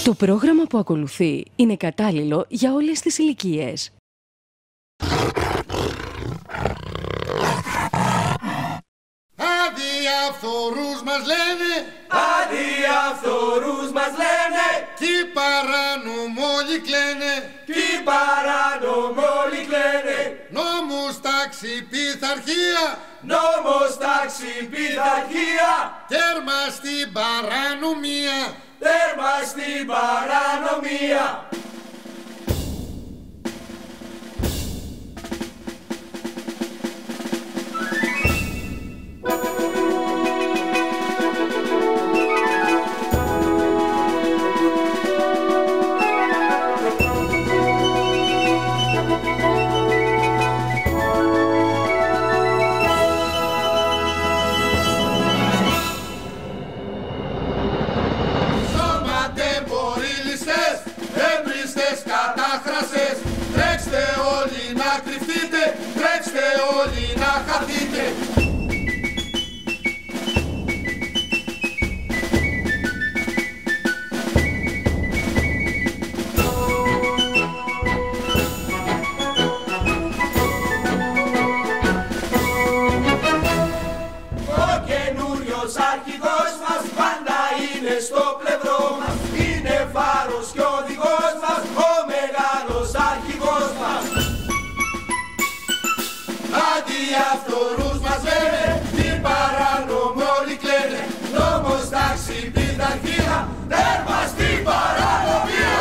Το πρόγραμμα που ακολουθεί είναι κατάλληλο για όλες τις ηλικίες. Αδιαφθορούς μας λένε, αδιαφθορούς μας λένε, κι οι παρανομόλοι κλαίνε, κι οι παρανομόλοι κλαίνε. Νόμος, τάξη, πειθαρχία, νόμος, τάξη, πειθαρχία, τέρμα στην παρανομία, τέρμα στην παρανομία. Τρέξτε όλοι να κρυφτείτε, τρέξτε όλοι να χαθείτε. Ο καινούριος αρχηγός μας πάντα είναι στο πλευρό μας. Είναι φάρος και οδηγός μας, ο μεγάλος αρχηγός μας. Αδιαφθορούς μας λένε, τι παρανομόλοι κλαίνε, νόμος, τάξη, πειθαρχία, τέρμα στην παρανομία.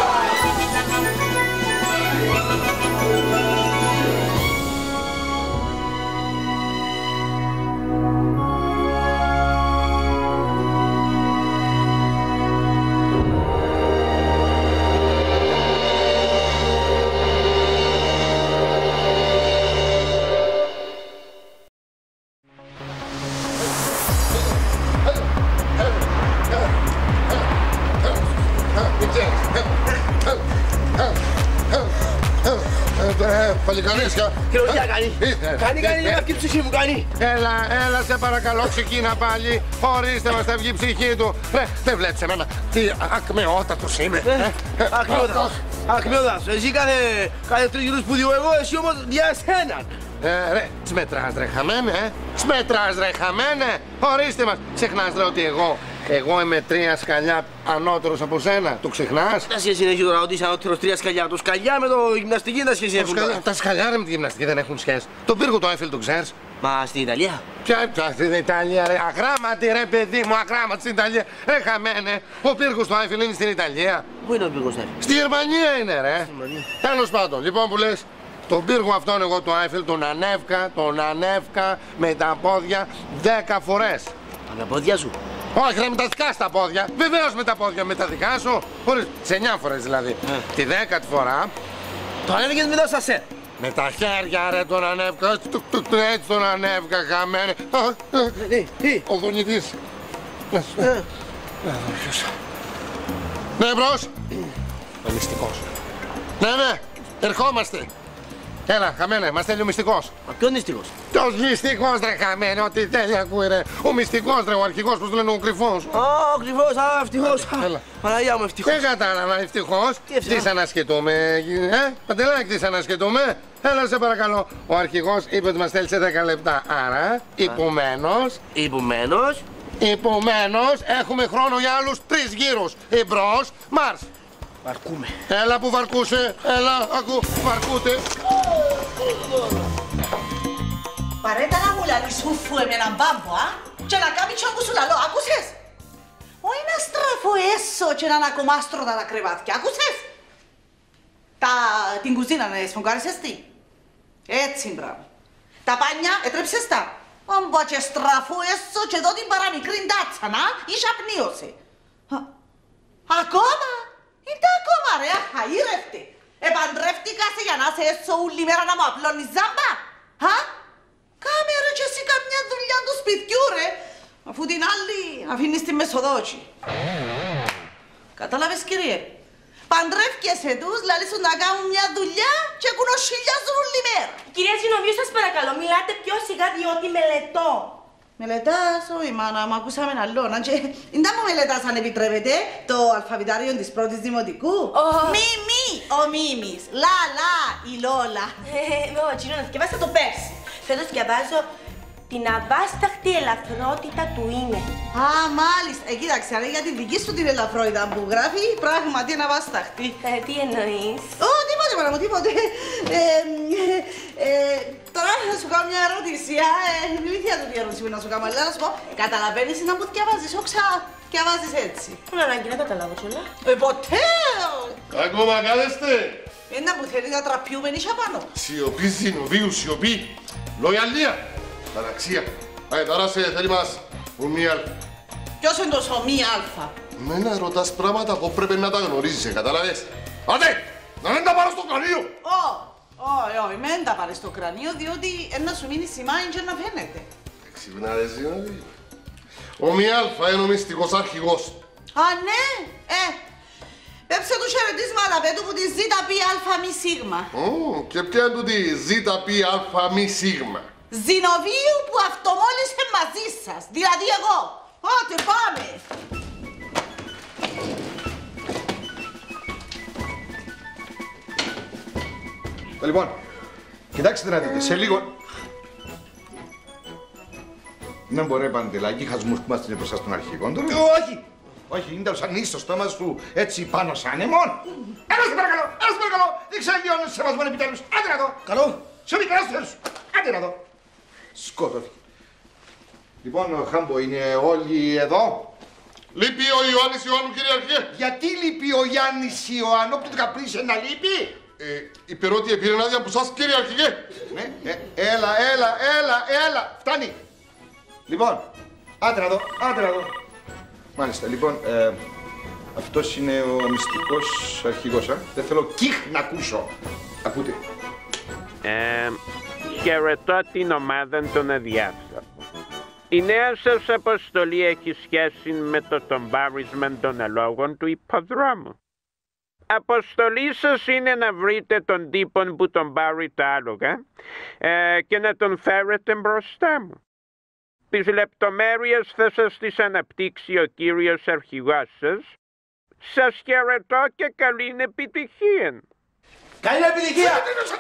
Παλικαρίσια. Χειρουργία κάνει. Κάνει να βγει η ψυχή μου, κάνει. Έλα, σε παρακαλώ, ξεκίνα πάλι. Ορίστε μας, θα βγει η ψυχή του. Δεν βλέπεις εμένα τι ακμεότατος είμαι. Ακμεότατος. Εσύ κάθε τρεις γύρους που διώ εγώ, εσύ όμως για εσέναν. Ρε, σμετράς ρε χαμένε, σμετράς ρε χαμένε. Ορίστε μας, ξεχνάς ρε ότι εγώ είμαι 3 σκαλιά ανώτερος από σένα, το ξεχνάς? Τα σχέση έχει τώρα ότι είσαι ανώτερος 3 σκαλιά. Το σκαλιά με το γυμναστική τα σχέση έχουν. Τα σκαλιά ρε με τη γυμναστική δεν έχουν σχέση. Τον πύργο το Eiffel το ξέρεις? Μα στην Ιταλία. Ποια στην Ιταλία ρε, αγράμματη ρε παιδί μου, αγράμματη στην Ιταλία. Ρε χαμένε, ο πύργος του Eiffel είναι στην Ιταλία. Πού είναι ο πύργος Eiffel? Στη Γερμανία είναι ρε. Τέλος πάντων, λοιπόν που λες, τον πύργο αυτόν εγώ του Eiffel τον ανέβκα με τα πόδια 10 φορές. Με τα πόδια σου? Όχι ρε, με τα δικά στα πόδια. Βεβαίως με τα πόδια, με τα δικά σου. Σε 9 φορές δηλαδή. Τη 10η φορά. Το ανέβηκες με τα σασέ? Με τα χέρια ρε τον ανέβκα. Έτσι τον ανέβκα χαμένε. Ο δονητής. Ναι μπρος. Ο μυστικός. Ναι, ερχόμαστε. Έλα, χαμένε, μας θέλει ο μυστικός. Μα ποιον μυστικός? Ποιος μυστικός ρε χαμένε, ό,τι θέλει ακούει ρε. Ο μυστικός ρε, ο αρχηγός, πώς το λένε, ο κρυφός. Ο κρυφός, ευτυχώς. Παναγιά μου, ευτυχώς. Δεν κατάλαβα, ευτυχώς. Τι σαν να σκετούμε, Παντελάκη, τι σαν να σκετούμε. Έλα, σε παρακαλώ. Ο αρχηγός είπε ότι μας θέλει σε 10 λεπτά. Άρα, Υπομένως, έχουμε χρόνο για άλλους 3 γύρους. Εμπρός, μάρς. Βαρκούμε. Έλα που βαρκούσε, έλα, ακού, βαρκούτε. Παρέτα να μου λαλείς φουφού έναν μπάμπο, και να κάνει τσιόν που σου λαλώ, άκουσες? Όχι να στραφώ έσω και να ανακομάστρω τα κρεβάτια, άκουσες? Την κουζίνα να εσφουγγάρισες τι? Έτσι, μπράβο. Τα πάνια έτρεψες τα. Αν πω και στραφώ έσω και δω την παραμικρή τάτσα, να, είσαι απνίωσε. Ακόμα? Είναι ακόμα ρε, αχαήρευτε. Επαντρεύτηκα σε για να σε έσω όλη μέρα να μου απλώνεις ζάμπα. Κάμε ρε και εσύ καμιά δουλειά του σπιτιού ρε, αφού την άλλη αφήνεις τη μεσοδόση. Κατάλαβες κύριε? Παντρεύκεσαι τους, λαλείς σου να κάνουν μια δουλειά και κουνοσχυλιάζουν όλη μέρα. Κυρία Ζηνοβίου, σας παρακαλώ, μιλάτε πιο σιγά διότι μελετώ. Μελετάς, όχι μάνα, μ' ακούσαμε άλλο. Δεν μου μελετάς αν επιτρέπετε το αλφαβητάριο της πρώτης δημοτικού. Μίμη, ο Μίμης, Λα, η Λόλα. Εγώ, Τσίνο, να θυκευάσα το πέρσι. Φέτος θυκευάζω την αβάσταχτη ελαφρότητα του είναι. Α, μάλιστα. Κοίταξε, αν για τη δική σου την ελαφρότητα που γράφει, πράγματι είναι αβάσταχτη. Τι εννοείς? Τίποτε, μάνα μου, τίποτε. Τώρα θα σου κάνω μια ερώτηση. Ηλίθεια του τι ερώτηση που να σου κάνω, αλλά να σου πω, καταλαβαίνεις να μου διαβάζεις, όξα, διαβάζεις έτσι. Δεν ανάγκη να καταλάβω κιόλα. Ποτέ! Ακόμα κάθεστε. Ένα που θέλει να τραπιούμε νύχια πάνω. Σιωπή, συνοβίου, σιωπή. Λογιαλία. Ταραξία. Τώρα σε θέλει μας ομοία αλφα. Ποιος είναι το σωμί αλφα? Μένα ρωτάς πράγματα που πρέπει να τα γνωρίζεις, κατάλαβες. Άντε, να μην τα πάρω στο κρανίο. Όχι, μην τα πάρεις στο κρανίο, διότι να σου μείνει σημάδι και να φαίνεται. Ξυπνάδες, δηλαδή. Ομοία αλφα είναι ο μυστικός αρχηγός. Α, ναι, πέψε του χαιρετίσματα, πέτου που τη ζήτα πει αλφα μη σίγμα. Και ποια είναι τούτη ζήτα πει αλφα μη σίγμα? Ζηνοβίου που αυτομόλυσε μαζί σας, δηλαδή εγώ. Άντε πάμε. Λοιπόν, κοιτάξτε να δείτε, σε λίγο... Δεν μπορεί Παντελάκη, χασμούς που είμαστε μπροστά στον αρχηγό του. Όχι, είναι τέλος ανοίξει το στόμα σου έτσι πάνω σαν αιμόν. Έλα σε παρακαλώ, δεν ξελιώνεις σε βασμόν επιτέλους. Άντε να δω. Καλό. Σε μικράς σου. Άντε να δω. Σκότωθηκε. Λοιπόν, Χάμπο, είναι όλοι εδώ? Λείπει ο Ιωάννης Ιωάννου, κύριε Αρχηγέ. Γιατί λείπει ο Γιάννης Ιωάννου, που του καπνίσε να λείπει? Είπε ότι επήρε άδεια από σας, κύριε Αρχηγέ. Ναι, έλα, φτάνει. Λοιπόν, άντε να δω. Μάλιστα, λοιπόν, αυτός είναι ο μυστικός αρχηγός, δεν θέλω κιχ να ακούσω. Ακούτε. Χαιρετώ την ομάδα των αδιάφθορων. Η νέα σας αποστολή έχει σχέση με το τομπάρισμα των αλόγων του υποδρόμου. Αποστολή σας είναι να βρείτε τον τύπον που τον πάρει τα άλογα και να τον φέρετε μπροστά μου. Τις λεπτομέρειες θα σας τις αναπτύξει ο κύριος αρχηγός σας. Σας χαιρετώ και καλή επιτυχία. Καλή επιτυχία!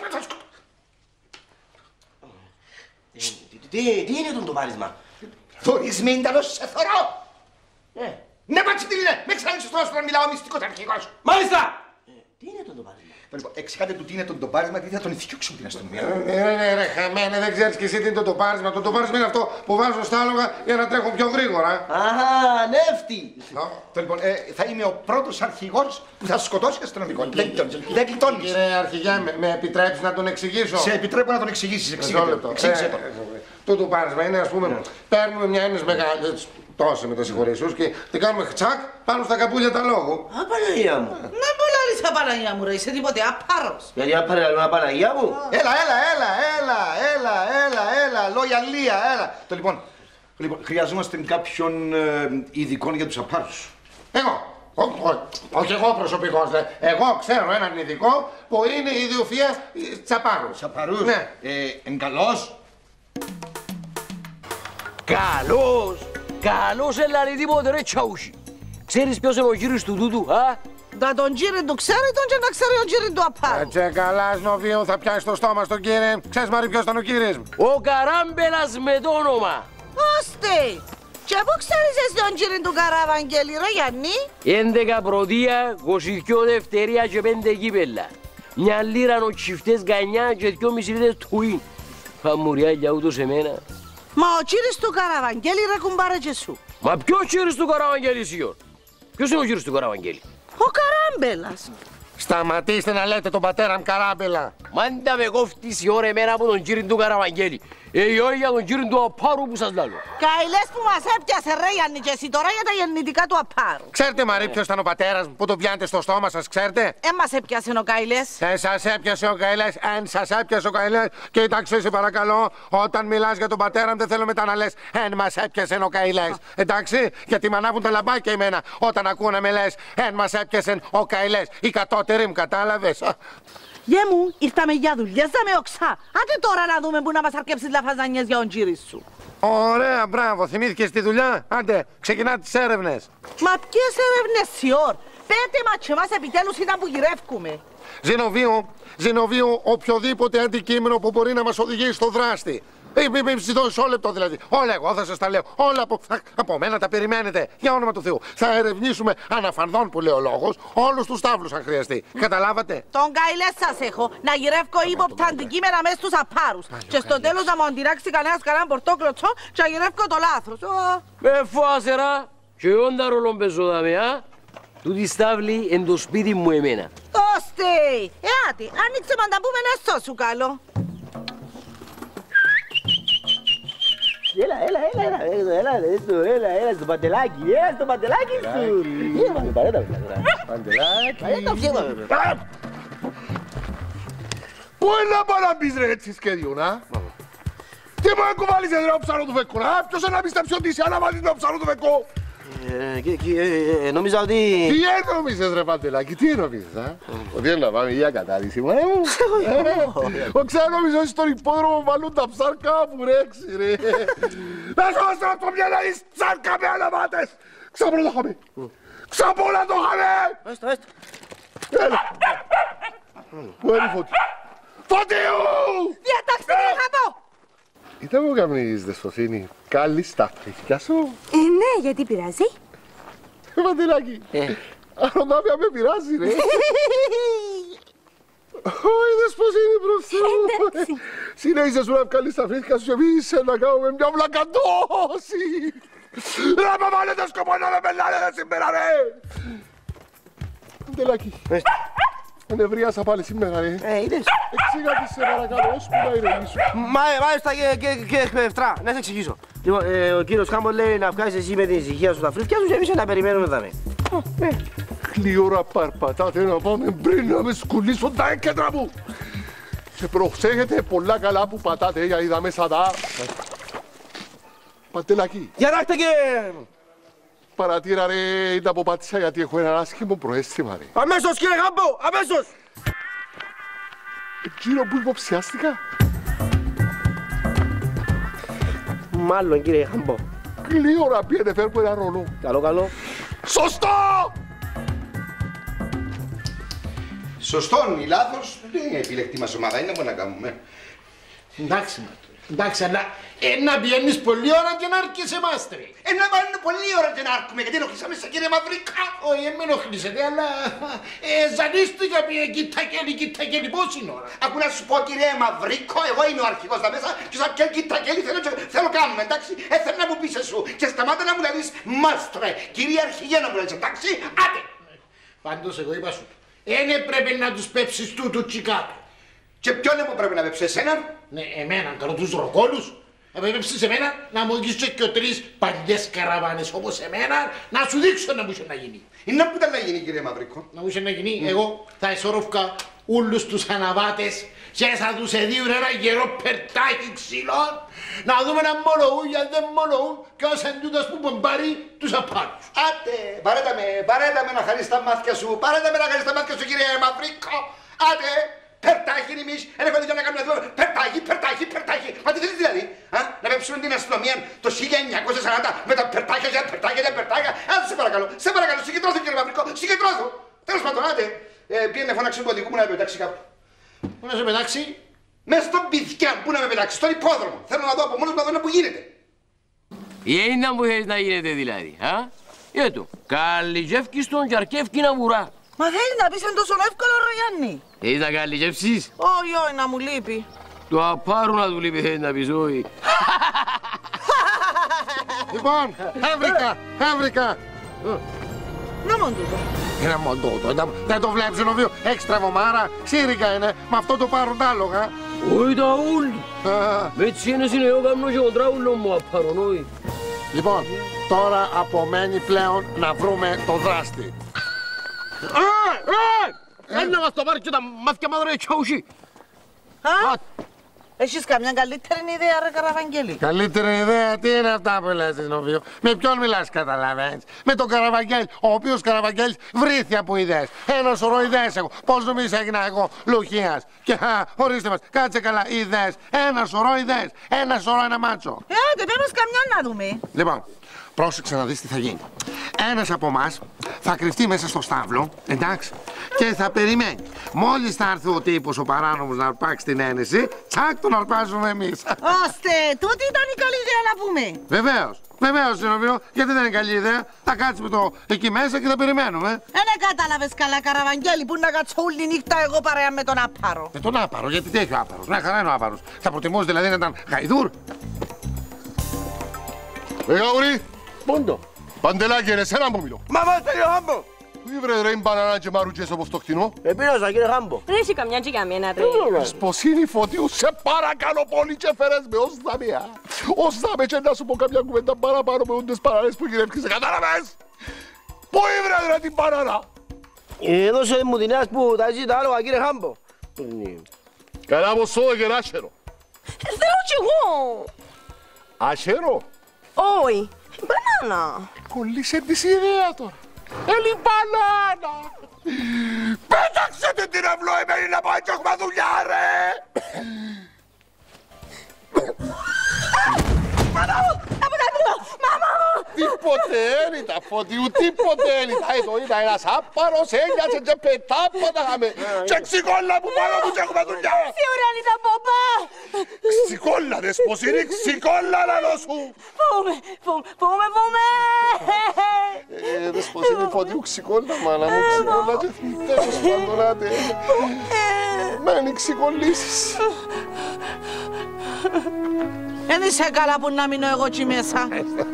Τι είναι το πάρισμα? Θωρείς μήνταλος σε θωρώ! Ναι, πάτσι τι είναι! Με ξανανοίξεις τώρα να μιλάω μυστικός αρχηγός! Μάλιστα! Τι είναι το πάρισμα? Λοιπόν, εξηγάτε του τι είναι το τοπάρισμα και θα τον ηθιώξουμε την αστυνομία. Ρε χαμένε, δεν ξέρεις κι εσύ τι είναι το τοπάρισμα. Το τοπάρισμα είναι αυτό που βάζω στα άλογα για να τρέχουν πιο γρήγορα. Αχα, νεύτη! Λοιπόν, θα είμαι ο πρώτος αρχηγός που θα σκοτώσει αστυνομικό. Δεν γλιτώνεις. Κύριε Αρχηγέ, με επιτρέπεις να τον εξηγήσω? Σε επιτρέπω να τον εξηγήσεις. Εξήγησε το. Το τοπάρισμα είναι, ας πούμε, παίρνουμε μια ένες μεγάλη. Τόση με τα συγχωρήσεως και την κάνουμε τσακ πάνω στα καπούλια τα λόγου. Α, Παναγία μου. Να πολλά λύσα Παναγία μου ρε, είσαι τίποτε απάρος. Γιατί απαραλώ Παναγία μου. Έλα, λογιαλία, έλα. Λοιπόν, χρειαζόμαστε κάποιον ειδικό για τους απάρους. Εγώ. Όχι εγώ προσωπικός, εγώ ξέρω έναν ειδικό που είναι ιδιοφυΐας τσαπάρους. Τσαπαρούς. Ναι. Εν καλός. Καλός έλα τίποτε ρε τσαούσι. Ξέρεις ποιος είναι ο κύριος του τούτου, α? Να τον κύριε του ξέρει τον και να ξέρει ο κύριε του απάρου. Έτσι καλά Σνοβίου θα πιάσει το στόμα στον κύριε. Ξέρεις Μαρή ποιος ήταν ο κύριος μου? Ο Καράμπελας με το όνομα. Ώστε. Και πού ξέρεις εσύ τον κύριε του Καραβαγγέλη ρε Γιάννη? 11 πρωτεία, 22 δευτερία και 5 κύπελα. Μια λίρα νοτσιφτές γανιά και 2,5 λίτρες τουίν. Φαμουριάλια ούτως εμένα. Μα ο κύριος του Καραβαγγέλη ρε κουμπάρε και σου. Μα ποιος κύριος του Καραβαγγέλη σιόρ? Ποιος είναι ο κύριος του Καραβαγγέλη? Ο Καράμπελας. Σταματήστε να λέτε τον πατέρα μου Καράμπελα. Μάντα με κόφτης η ώρα εμένα από τον κύριο του Καραβαγγέλη. Όχι για τον κύριο του Απάρου που σας λάλλω. Καηλές που μας έπιασε ρε Γιάννη και εσύ τώρα για τα γεννητικά του Απάρου. Ξέρετε Μαρή ποιος ήταν ο πατέρας μου που τον πιάνετε στο στόμα σας, ξέρετε? Μας έπιασε ο Καηλές. Σας έπιασε ο Καηλές, σας έπιασε ο Καηλές. Κοίταξε σε παρακαλώ, όταν μιλάς για τον πατέρα μου δεν θέλω μετά να λες μας έπιασε ο Καηλές. Εντάξει, γιατί με ανάβουν τα λαμπάκια εμένα όταν ακούω να με λες μας έπιασε ο Καηλές. Οι κατώτεροι μου, κατάλαβες? Γε μου, ήρθαμε για δουλειές, με οξά. Άντε τώρα να δούμε που να μας αρκέψεις λαφαζανιές για τον κύρι σου. Ωραία, μπράβο. Θυμήθηκες τη δουλειά. Άντε, ξεκινά τις έρευνες. Μα ποιες έρευνες, Σιόρ? Πέτε μας και εμάς επιτέλους ήταν που γυρεύκουμε. Ζηνοβίου, οποιοδήποτε αντικείμενο που μπορεί να μας οδηγήσει στο δράστη. Μη δώσεις όλο λεπτό δηλαδή. Όλα εγώ θα σας τα λέω. Όλα από μένα τα περιμένετε. Για όνομα του Θεού. Θα ερευνήσουμε αναφανδόν που λέει ο λόγος όλους τους τάβλους αν χρειαστεί. Καταλάβατε? Τον καηλέ σας έχω να γυρεύω ύποπτα αντικείμενα μέσα στους απάρους. Και στο τέλος να μου αντινάξει κανένας κανέναν πορτόκλωτσο και να γυρεύω το λάθος. Με φάσερα και όντα ρόλον πεζόδαμε, α. Τούτη στάβλη εν το σπίτι μου εμένα. Ώστε! Άτε, άνοιξε μα να πούμε ένα σου καλό. Έλα στο παντελάκι, στο παντελάκι σου. Παντελάκι. Πού είναι να πάω να μπεις ρε έτσι σχέδιο, να? Τι μου εκουβάλισες ρε ο ψαρό του φεκό, να? Ποιος να πιστέψει ότι είσαι άνα μαζί με ο ψαρό του φεκό? Νόμιζα ότι... Τι ένομισες ρε Παντελάκι, τι ένομισες, α? Ότι είναι να πάμε για κατάδυση, μωρέ μου. Ο ξένομιζες ότι στον υπόδρομο βάλουν τα ψάρκα που ρέξει ρε. Να σώστε να το μυαλά εις ψάρκα με αναμάτες. Ξαπόλα το χαμε. Ξαπόλα το χαμε. Έστω. Έλα. Πού είναι η Φώτη? Φώτιου! Διατάξτε με χαμπό! Ήταν μου καμνείς Δεσποσίνη, καλή στα φρύθια σου. Ναι, γιατί πειράζει? Παντελάκι, αρρωνάβια με πειράζει ρε. Όχι Δεσποσίνη προς Θεού. Συνέχισες σου να βγάλεις τα φρύθια σου και εμείς να κάνουμε μια βλακαντώση. Να με βάλετε σκοπό να με πελάρετε σήμερα ρε. Παντελάκι, ανεβρίασα πάλι σήμερα ρε. Είδες. Εξήγα της σε παρακαλώ, ώσπου να ηρεμήσω. Μάλιστα και Ευτρά, να σε εξηγήσω. Λοιπόν, ο κύριος Χάμπο λέει να βγάζεις εσύ με την ησυχία σου τα φρύθια σου και εμείς να περιμένουμε δάμε. Χλιόρα παρπατάτε να πάμε πριν να με σκουλήσουν τα έκεντρα μου. Και προσέχετε πολλά καλά που πατάτε για είδα μέσα τα... Παντελάκι. Διατάξτε και... Παρατήρα ρε, ήταν από πάτησα γιατί έχω ένα άσχημο προαίσθημα ρε. Αμέσως κύριε Χάμπο, αμέσως. Εκείνο που υποψιάστηκα. Μάλλον κύριε Χάμπο. Χλιόρα πιένε φέρνω ένα ρολό. Καλό. Σωστό! Σωστόν ή λάθος, δεν είναι επιλεκτή μας ομάδα, είναι μόνο να κάνουμε. Εντάξει, εντάξει, αλλά να πιένεις πολλή ώρα και να έρχεσαι εμάς ρε. Να βάλουμε πολλή ώρα και να έρχομαι, γιατί ενοχλήσαμε σε κύριε Μαυρίκα. Όχι, με ενοχλήσετε, αλλά ζανίστηκα πει κοίτα κέλη, πώς είναι ώρα? Ακού να σου πω κύριε Μαυρίκο, εγώ είμαι ο αρχηγός τα μέσα και σαν πιέν κοίτα κέλη θέλω κάνουμε, εντάξει. Θέλω να μου πεις εσύ και σταμάτα να μου λες μάστρε, κύριε αρχηγέ να μου λες, εντάξει, άντε. Πάντως εγώ είπα σου, δεν έπρεπε να τους πέψεις τούτου τσικάτου. Και ποιον εγώ πρέπει να πέψει, εσέναν? Ναι, εμέναν, καλό τους ροκόλους. Πέψεις εμένα να μου δείξεις και τρεις παλιές καραβάνες όπως εμένα να σου δείξω να μου είχε να γίνει. Είναι που ήταν να γίνει κύριε Μαυρίκο? Να μου είχε να γίνει, εγώ θα εσωρόφκα όλους τους αναβάτες και θα τους εδίουν ένα γερό περτάκι ξυλών να δούμε αν μολοούν ή αν δεν μολοούν και ως εν τούτος που πομπάρει τους απάρους. Άντε, παρέτα με να χαρείς τα μάτια σου, κύριε Μαυρίκο. Άντε, περτάκι είναι εμείς, δεν έχω δει να κάνουμε περτάκι. Μα τι θέλεις δηλαδή, να πέψουμε την αστυνομία το 1940 με τα περτάκια. Άντε, σε παρακαλώ, συγκεντρώθω κύριε Μαυρίκο, συγκεντρώθω. Τέλος πάντων, άντε, πήγαινε φώναξε του οδηγού μου να με πετάξει κάπου. Πού να σε πετάξει? Μες στον πηδιά, πού να με πετάξει, στον υπόδρομο. Θέλω να δω από μόνος μου να δω που γίνεται. Είναι που θέλεις να γίνεται δηλαδή, α? Έτω, καλλιτζεύκεις τον και αρκεύκει να βουρά. Μα θέλει να πεις είναι τόσο εύκολο ρε Γιάννη. Θέλεις να καλλιτζεύσεις? Όχι, να μου λείπει. Το απάρου να του λείπει θέλεις να πεις όχι. Λοιπόν, έβρικα. Να μόνο τούτο. Είναι μόνο τούτο, δεν το βλέπεις Ζηνοβίου, έχεις τραβομάρα, ξύρικα είναι, με αυτό το πάρουν τα άλογα. Όχι τα ούλοι. Με έτσι είναι εγώ κάνω και ο τράουλο μου απάρουν, όχι. Λοιπόν, τώρα απομένει πλέον να βρούμε το δράστη. Ένα μας το πάρει και τα μάτια μάδρα έτσι αουσί. Έχεις καμιά καλύτερη ιδέα, ρε Καραβαγγέλη? Καλύτερη ιδέα, τι είναι αυτά που λες, Ζηνοβίου? Με ποιον μιλάς, καταλαβαίνεις? Με τον Καραβαγγέλη, ο οποίος Καραβαγγέλης βρήθη από ιδέες. Ένα σωρό ιδέες έχω. Πώς νομίζεις έγινα εγώ Λουκίας? Και ορίστε μας, κάτσε καλά, ιδέες. Ένα σωρό ιδέες. Ένα σωρό, ένα μάτσο. Άντε, πες μας καμιά να δούμε. Λοιπόν, πρόσεξε να δεις τι θα γίνει. Ένας από εμάς θα κρυφτεί μέσα στο στάβλο, εντάξει, και θα περιμένει. Μόλις θα έρθει ο τύπος ο παράνομος να αρπάξει την ένεση, τσακ, τον αρπάζουμε εμείς. Ώστε, τούτη ήταν η καλή ιδέα να πούμε. Βεβαίως, βεβαίως, Ζηνοβίου, γιατί δεν είναι καλή ιδέα. Θα κάτσουμε εκεί μέσα και θα περιμένουμε. Δεν κατάλαβες καλά, Καραβαγγέλη, που να κάτσω όλη νύχτα εγώ παρέα με τον Άπαρο. Με τον Άπαρο, γιατί τι έχει ο Άπαρος? Μια χαρά είναι ο Άπαρος. Θα προτιμούσε δηλαδή να ήταν γαϊδούρ? Γαουρί! Πόντο. Παντελάκη, είναι εσένα που μιλώ. Μα βάστε κύριε Χάμπο. Πού ήβρε ρε μπανανά και μαρουτζές όπως το χτινό? Επίρασα κύριε Χάμπο. Δεν έχει καμιά και καμένα ρε. Σποσίνη Φωτίου, σε παρακαλώ πολύ και φέρες με ως δαμία. Ως δάμε και να σου πω κάποια κουβέντα παραπάνω με ούντες παραλές που γυρεύκησε, κατάλαβες? Πού ήβρε ρε την μπανανά? Έδωσε μου την άς που τα ζήτα άλογα κύριε Χάμπο. Καλά πως σώδω και άσχερο. Θέλω κι εγώ. Άσχερο? Όχι, μπανάνα. Κολλήσε της ιδέα τώρα. Έλη μπανάνα. Πέταξε την ευλοεμένη να πάει και έχουμε δουλειά ρε. Μαμά μου, από τα δύο, μαμά μου. Τίποτε ένιτα Φωτίου, τίποτε ένιτα. Εδώ ήταν ένας άπαρος, ένιασε και πετάποτα χαμε. Και ξικόλα που πάνω μου και έχουμε δουλειά. Σίγουρα είναι τα ποπά. Ξικόλα δες πως είναι, ξικόλα λαλό σου. Φοβούμαι, φοβούμαι. Δες πως είναι Φωτίου, ξικόλα μάνα μου, ξικόλα και τέλος πάντων άντε. Μένει ξικολήσεις. Δεν είσαι καλά που να μείνω εγώ εκεί μέσα.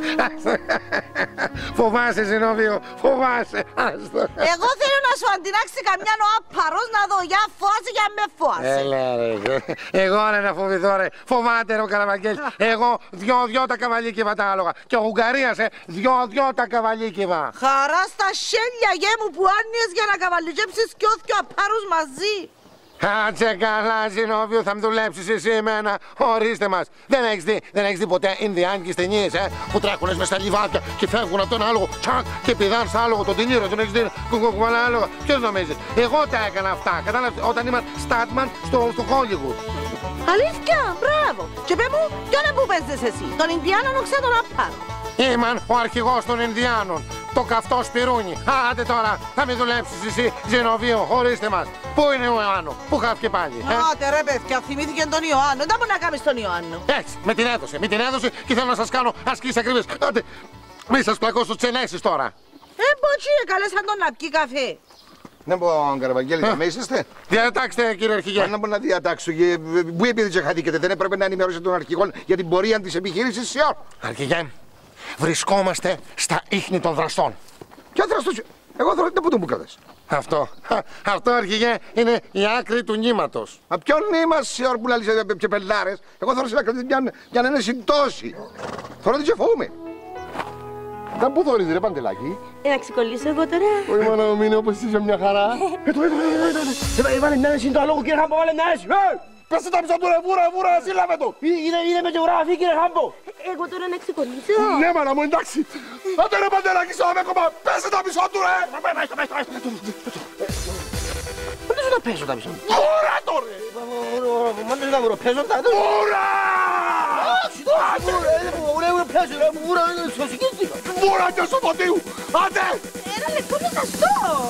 Φοβάσαι, Ζηνοβίου, φοβάσαι. Εγώ θέλω να σου αντινάξει καμιά ο Άπαρος να δω για φόασε για με φόασε. Έλα ρε, εγώ ρε να φοβηθώ ρε. Φοβάται ρε ο Καραβαγγέλης. Εγώ δυο τα καβαλίκευα τα άλογα. Και ο Ουγγαρίας δυο τα καβαλίκευα. Χαρά στα χέλια γε μου που άνοιες για να καβαλικέψεις κι ο Άπαρος μαζί. Κάτσε καλά, Ζηνοβίου, θα με δουλέψεις εσύ εμένα. Ορίστε μας. Δεν έχεις δει ποτέ Ινδιάνικες ταινίες, που τρέχουνες μες στα λιβάδια και φεύγουν από τον άλογο, τσακ, και πηδάν στο άλογο, τον τινήρο, τον έχεις δει, κουκουκουαλά άλογα. Ποιος νομίζεις? Εγώ τα έκανα αυτά, κατάλαβες, όταν ήμουν στάτμαν στο Hollywood. Αλήθεια, μπράβο. Και πέ μου, ποιον που παίζεις εσύ, τον Ινδιάνο ξέ τον Άπαρο? Ήμαν ο αρχηγός των Ινδιάνων, το καυτό σπιρούνι. Άντε τώρα, θα με δουλέψεις εσύ, Ζηνοβίου, ορίστε μας. Πού είναι ο Ιωάννου, πού χάθηκε πάλι? Άτε ρε παιδιά, θυμήθηκε τον Ιωάννου, δεν μπορεί να κάνεις τον Ιωάννου. Έτσι, με την έδωσε και θέλω να σας κάνω ασκήσεις ακριβές. Άντε, μη σας πλακώ στους τσενέσεις τώρα. Μποτσί, καλέσαν τον να πιει καφέ. Να πω, Καραβαγγέλη, θα με είσαστε. Διατάξτε, κύριε Αρχηγέ. Να πω να διατάξω. Πού επειδή ξεχαθήκετε, δεν έπρεπε να ενημερώσετε τον αρχηγό για την πορεία της επιχείρησης σε όλο. Αρχηγέ, βρισκόμαστε στα ίχνη των δραστών. Ποια δραστός? Εγώ θέλω να πού τον που κρατάς. Αυτό, Αρχηγέ, είναι η άκρη του νήματος. Μα ποιον νήμα σε ώρα που λαλείς και πελάρες? Εγώ θέλω να κρατήσω για να είναι συντόση. Θέλω να την φοβούμαι. Να πού θωρείς ρε Παντελάκη? Να ξεκολλήσω εγώ τώρα. Όχι μάνα μου, είναι όπως είσαι μια χαρά. Βάλε μια αίση το αλόγο κύριε Χάμπο, βάλε μια αίση. Πέστε τα πίσω του ρε, βούρα, σύλλαβε το. Είναι με γεωγράφη κύριε Χάμπο. Εγώ τώρα να ξεκολλήσω. Ναι μάνα μου, εντάξει. Άντε ρε Παντελάκη, στο κομμά, πέστε τα πίσω του ρε. Πότε σου τα πέσω τα πίσω. Βούρα το ρε. Μάντε σου τα βουρώ, πέσω τα. Βούρα! Βούρα και στο Φωτίου! Άντε! Ένα λεπτό με σαστό.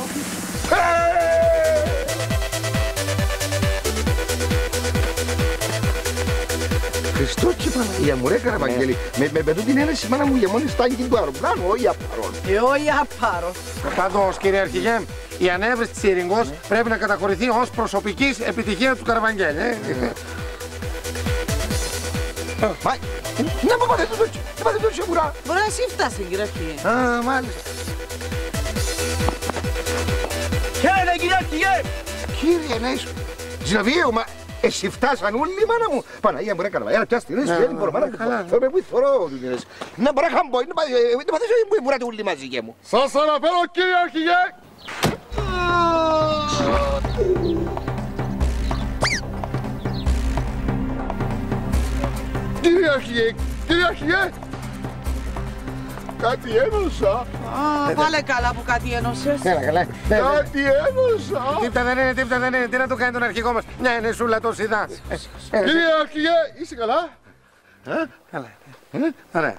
Χριστό και Παναγία μου ρε Καραβαγγέλη. Με την ένεση μάνα μου για μόνη στάγη την του αεροπλάνου, όχι απαρών. Όχι Άπαρος. Πάντως, κύριε Αρχηγέ, η ανέβρεση της Ειρηνικός πρέπει να καταχωρηθεί ως προσωπικής επιτυχία του Καραβαγγέλη. Μα, να μου πάτε το τότσι, να πάτε το τότσι βουρά. Μπορεί να εσύ φτάσει κύριε Αρχηγέ. Α, μάλιστα. Χαίρετε κύριε Αρχηγέ. Κύριε Νέσου, Ζηνοβίου, μα εσύ φτάσαν όλοι μάνα μου. Παναγία μου ρε Καραβαγγέλη, έλα πιάστη, δεν μπορώ μάνα μου. Θέλω με που θωρώ. Να μπορώ να χαμπώ, να πάτε που βουράτε όλοι μαζί και μου. Σας αναφέρω κύριε Αρχηγέ. Κυριαρχίε, κάτι ένωσα. Πάλε καλά που κάτι ένωσες. Κάτι ένωσα. Τίποτα δεν είναι. Τι να το κάνει τον αρχηγό μας. Μια είναι σούλα το σιδά. Κυριαρχίε, είσαι καλά? Καλά. Ωραία.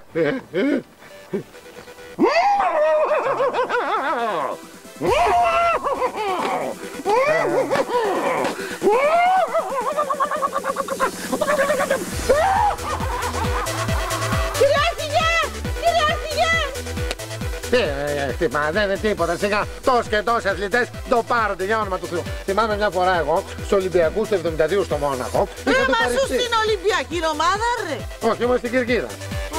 Χτυπά, δεν είναι τίποτα. Σιγά τόσοι και τόσοι αθλητές το πάρονται για όνομα του Θεού. Θυμάμαι μια φορά εγώ στους Ολυμπιακούς του 72 στο Μόναχο. Μα σου στην Ολυμπιακή ομάδα, ρε. Όχι, όμως στην Κυρκίδα.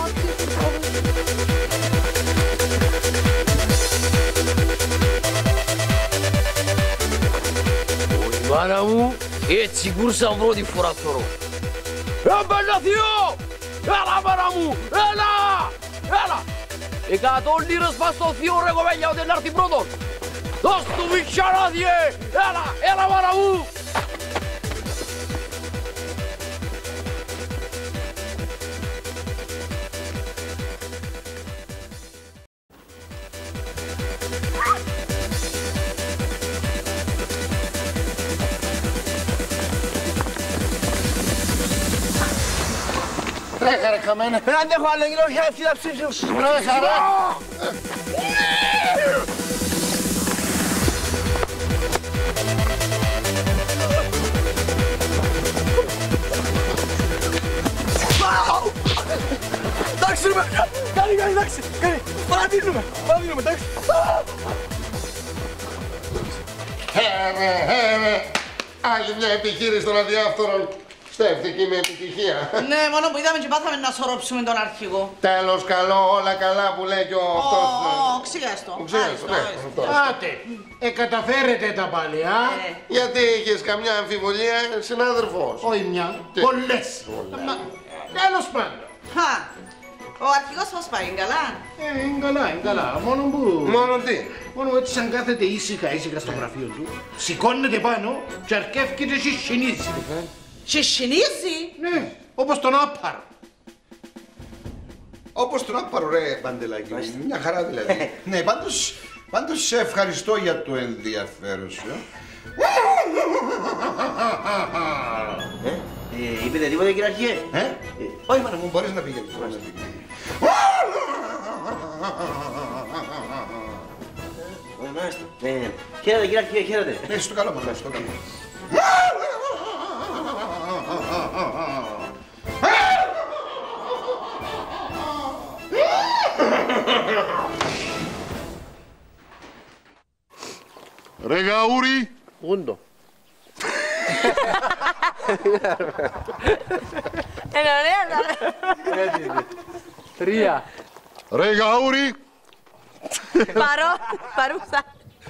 Μάνα μου, έτσι κούρσα πρώτη φορά θωρώ. Έμπαινα θείο! Έλα μάνα μου, έλα! 100 λίρες πας στο θείο ρε κοπέλια όταν έρθει πρώτος. Δώσ' του μηχιανάδιε! Έλα μάνα μου! Τρέχα ρε καμένε. Δεν αντέχω άλλο, γύρω για αυτή τα ψήφια. Τρέχα ρε. Εντάξει ρε, κάνει, εντάξει, παρατείνουμε, εντάξει. Άλλη μια επιχείρηση των αδιάφθορων. Στέφθηκε με επιτυχία. Ναι, μόνο που είδαμε και πάθαμε να σωρόψουμε τον αρχηγό. Τέλος καλό, όλα καλά που λέει και ο αυτός. Ξηγάστο. Άτε, καταφέρετε τα πάλι, α. Γιατί είχες καμιά αμφιβολία, συνάδελφος? Όχι μια, πολλές. Τέλος πάντων. Ο αρχηγός μας πάει, είναι καλά. Είναι καλά, μόνο που... Μόνο τι? Μόνο έτσι σαν κάθεται ήσυχα στο γραφείο του, σηκώνεται πάνω και αρκεύκεται και συνίζει. Συσσυνίζει? Ναι, όπως τον Άπαρο. Όπως τον Άπαρο ρε Παντελάκη, μια χαρά δηλαδή. Ναι, πάντως σε ευχαριστώ για το ενδιαφέρον σου. Είπετε τίποτα κύριε αρχηγέ? Όχι μάνα μου, μπορείς να πηγαίνεις. Χαίρετε κύριε αρχηγέ, χαίρετε. Ναι, στο καλό μάνα, στο καλό. Ρε Γαούρι! Ούντο. Τρία. Ρε Γαούρι! Παρούσα.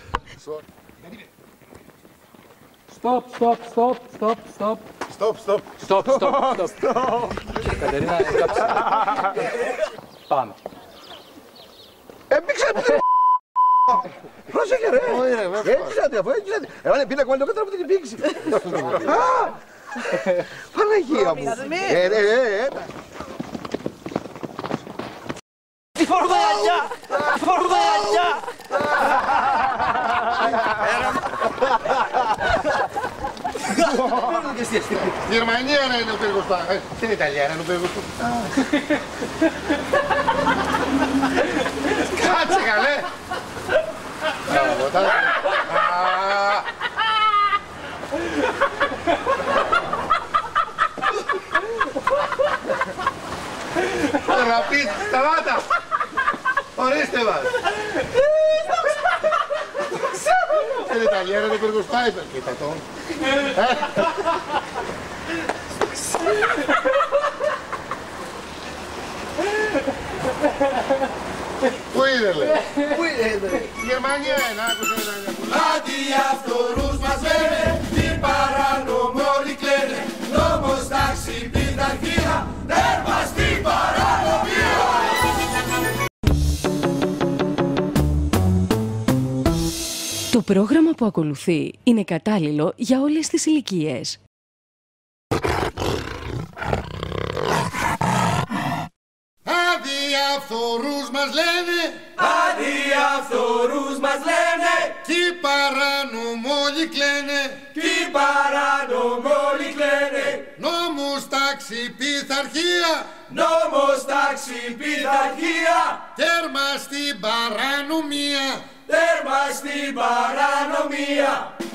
Stop. Κατερίνα, έκαψε. Πάμε. Έπαιξε μου την πρόσεχε ρε. Έκλεισε αφού έκλεισε. Έβαλε πίνα κομμάτι το κατράπου την πήξη. Παναγία μου. Τι φορούν τα γυαλιά! Γερμανία είναι ο πύργος πάνω. Στην Ιταλία είναι ο πύργος πάνω. Κάτσε καλέ. Ραπίτ, σταμάτα. Ορίστε μας. Στην Ιταλία είναι ο πύργος πάνω. Κοίτα το. Πού είναι λέει? Γερμανία είναι, άκουσε ένα. Αντιαυτορούς μας λένε, τι παράνομο όλοι κλαίνε. Νόμος τάξη πειθαρχία, τέρμα στην παρανομία. Το πρόγραμμα που ακολουθεί είναι κατάλληλο για όλες τις ηλικίες. Αδιαφθορούς μας λένε, αδιαφθορούς μας λένε, κι οι παρανομόλοι κλαίνε, κι οι παρανομόλοι κλαίνε. Νόμος, τάξη, πειθαρχία, νόμος, τάξη, πειθαρχία, τέρμα στην παρανομία, τέρμα στην παρανομία.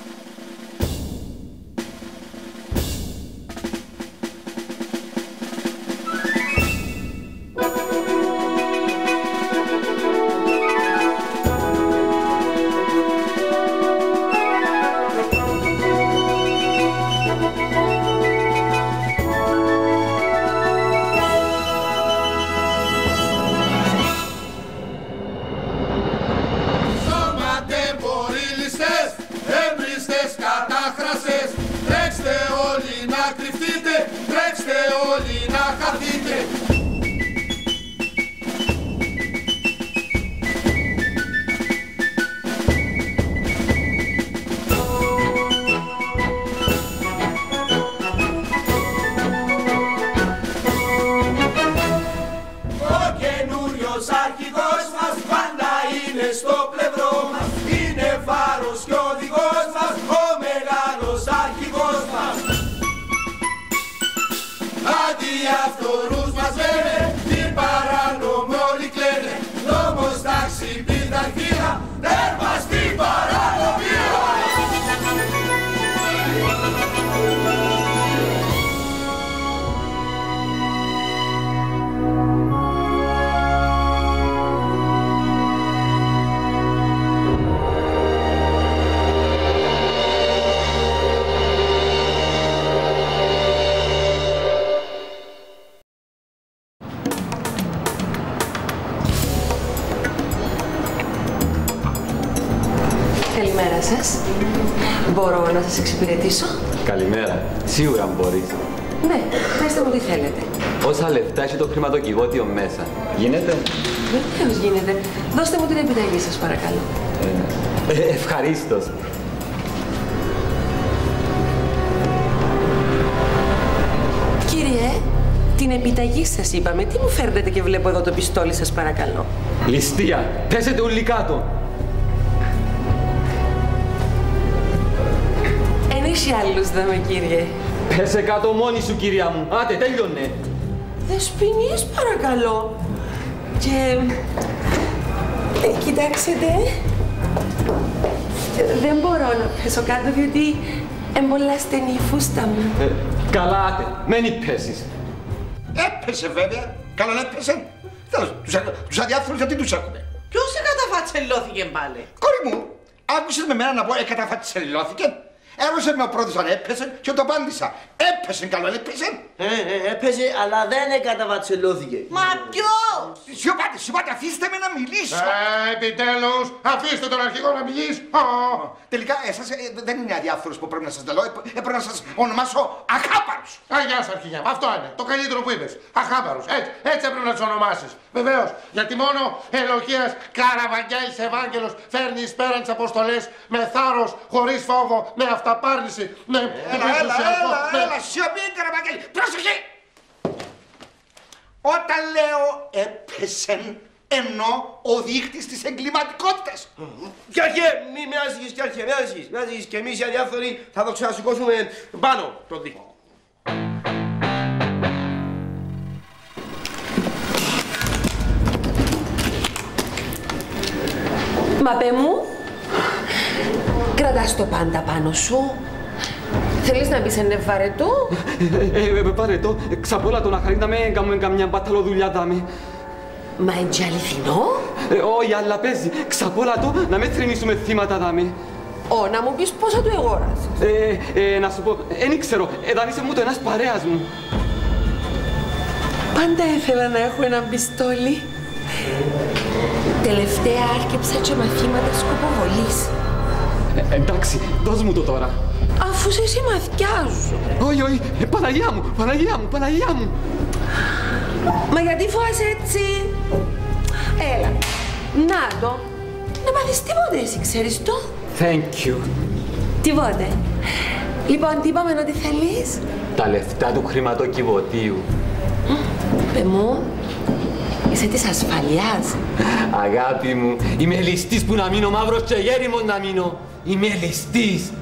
Τρέξτε όλοι να κρυφτείτε, τρέξτε όλοι να χαθείτε. Ο καινούριος αρχηγός μας πάντα είναι στο πλευρό μας. Είναι φάρος και οδηγός μας, ο μεγάλος αρχηγός μας. Αδιαφθορούς μας λένε, τι παρανομόλοι κλαίνε. Νόμος, τάξη, πειθαρχία, τέρμα στην παρανομία. Καλημέρα σας. Μπορώ να σας εξυπηρετήσω? Καλημέρα. Σίγουρα μπορείς. Ναι, πέστε μου τι θέλετε. Όσα λεφτά έχει το χρηματοκιβώτιο μέσα. Γίνεται? Βεβαίως γίνεται. Δώστε μου την επιταγή σας, παρακαλώ. Ευχαρίστως. Κύριε, την επιταγή σας είπαμε. Τι μου φέρνετε και βλέπω εδώ το πιστόλι σας, παρακαλώ. Ληστεία. Πέσετε όλοι κάτω. Εν έχει άλλους δάμε, κύριε. Πέσε κάτω μόνη σου, κυρία μου. Άτε, τέλειωνε. Δεσποινής, παρακαλώ. Και... κοιτάξτε. Δεν μπορώ να πέσω κάτω, διότι εμπολά στενή η φούστα μου. Καλά, άτε. Μένει πέσεις. Έπεσε βέβαια. Καλά έπεσε. Τέλος, τους αδιάφθορους γιατί τους έχουμε. Ποιος καταφατσελώθηκε πάλι? Κόρη μου, άκουσες με μένα να πω καταφατσελώθηκε. Έρωσε με ο πρώτος αν έπεσε και το απάντησα. Έπεσε καλό, έπεσε. Έπεσε, αλλά δεν καταβατσελώθηκε. Μα ποιος? Σιωπάτε, αφήστε με να μιλήσω. Επιτέλους, αφήστε τον αρχηγό να μιλήσει. Τελικά, εσάς δεν είναι αδιάφθορος που πρέπει να σας λέω, έπρεπε να σας ονομάσω Αχάπαρους. Γεια σας, αρχηγέ μου, αυτό είναι, το καλύτερο που είπες. Αχάπαρους, έτσι έπρεπε να τους ονομάσεις. Βεβαίως, γιατί μόνο Ελοχίας Καραβαγγέλης Ευάγγελος φέρνει εις πέραν τις αποστολές με θάρρος, χωρίς φόβο, με αυταπάρνηση, με Έλα, σιωπή, Καραβαγγέλη, πρόσεχε! Όταν λέω έπεσεν, εννοώ ο δείχτης της εγκληματικότητας. Κιάρχε, μη με άσχεις, κιάρχε, με άσχεις και εμείς οι αδιάφθοροι θα το ξανασηκώσουμε πάνω το δείχτη. Μα πέ μου, κρατάς το πάντα πάνω σου. Θέλεις να μπεις εν βαρετό? Βαρετό, ξαπόλα το να χαρεί να μην κάνουμε καμιά μπαταλοδουλειά δάμε. Μα είναι και αληθινό? Όχι, αλλά παίζει. Ξαπόλα το να με θρυνήσουμε θύματα δάμε. Να μου πεις πόσα του εγώρασες. Να σου πω, δεν ξέρω, δανείσαι μου το ένας παρέας μου. Πάντα ήθελα να έχω ένα πιστόλι. Τελευταία άρκεψα και μαθήματα σκοποβολής. Εντάξει, δώσ' μου το τώρα. Αφού σε συμμαθιάζω. Όχι, Παναγία μου, Παναγία μου. Μα γιατί φοβάσαι έτσι? Έλα, να το. Να μάθεις τίποτε εσύ, ξέρεις το? Thank you. Τίποτε. Λοιπόν, τι είπαμε ότι θέλεις? Τα λεφτά του χρηματοκιβωτίου. Πε μου, Είσαι της ασφαλείας. Αγάπη μου, είμαι ληστής που να μείνω μαύρος και γέριμος να μείνω. Είμαι ληστής.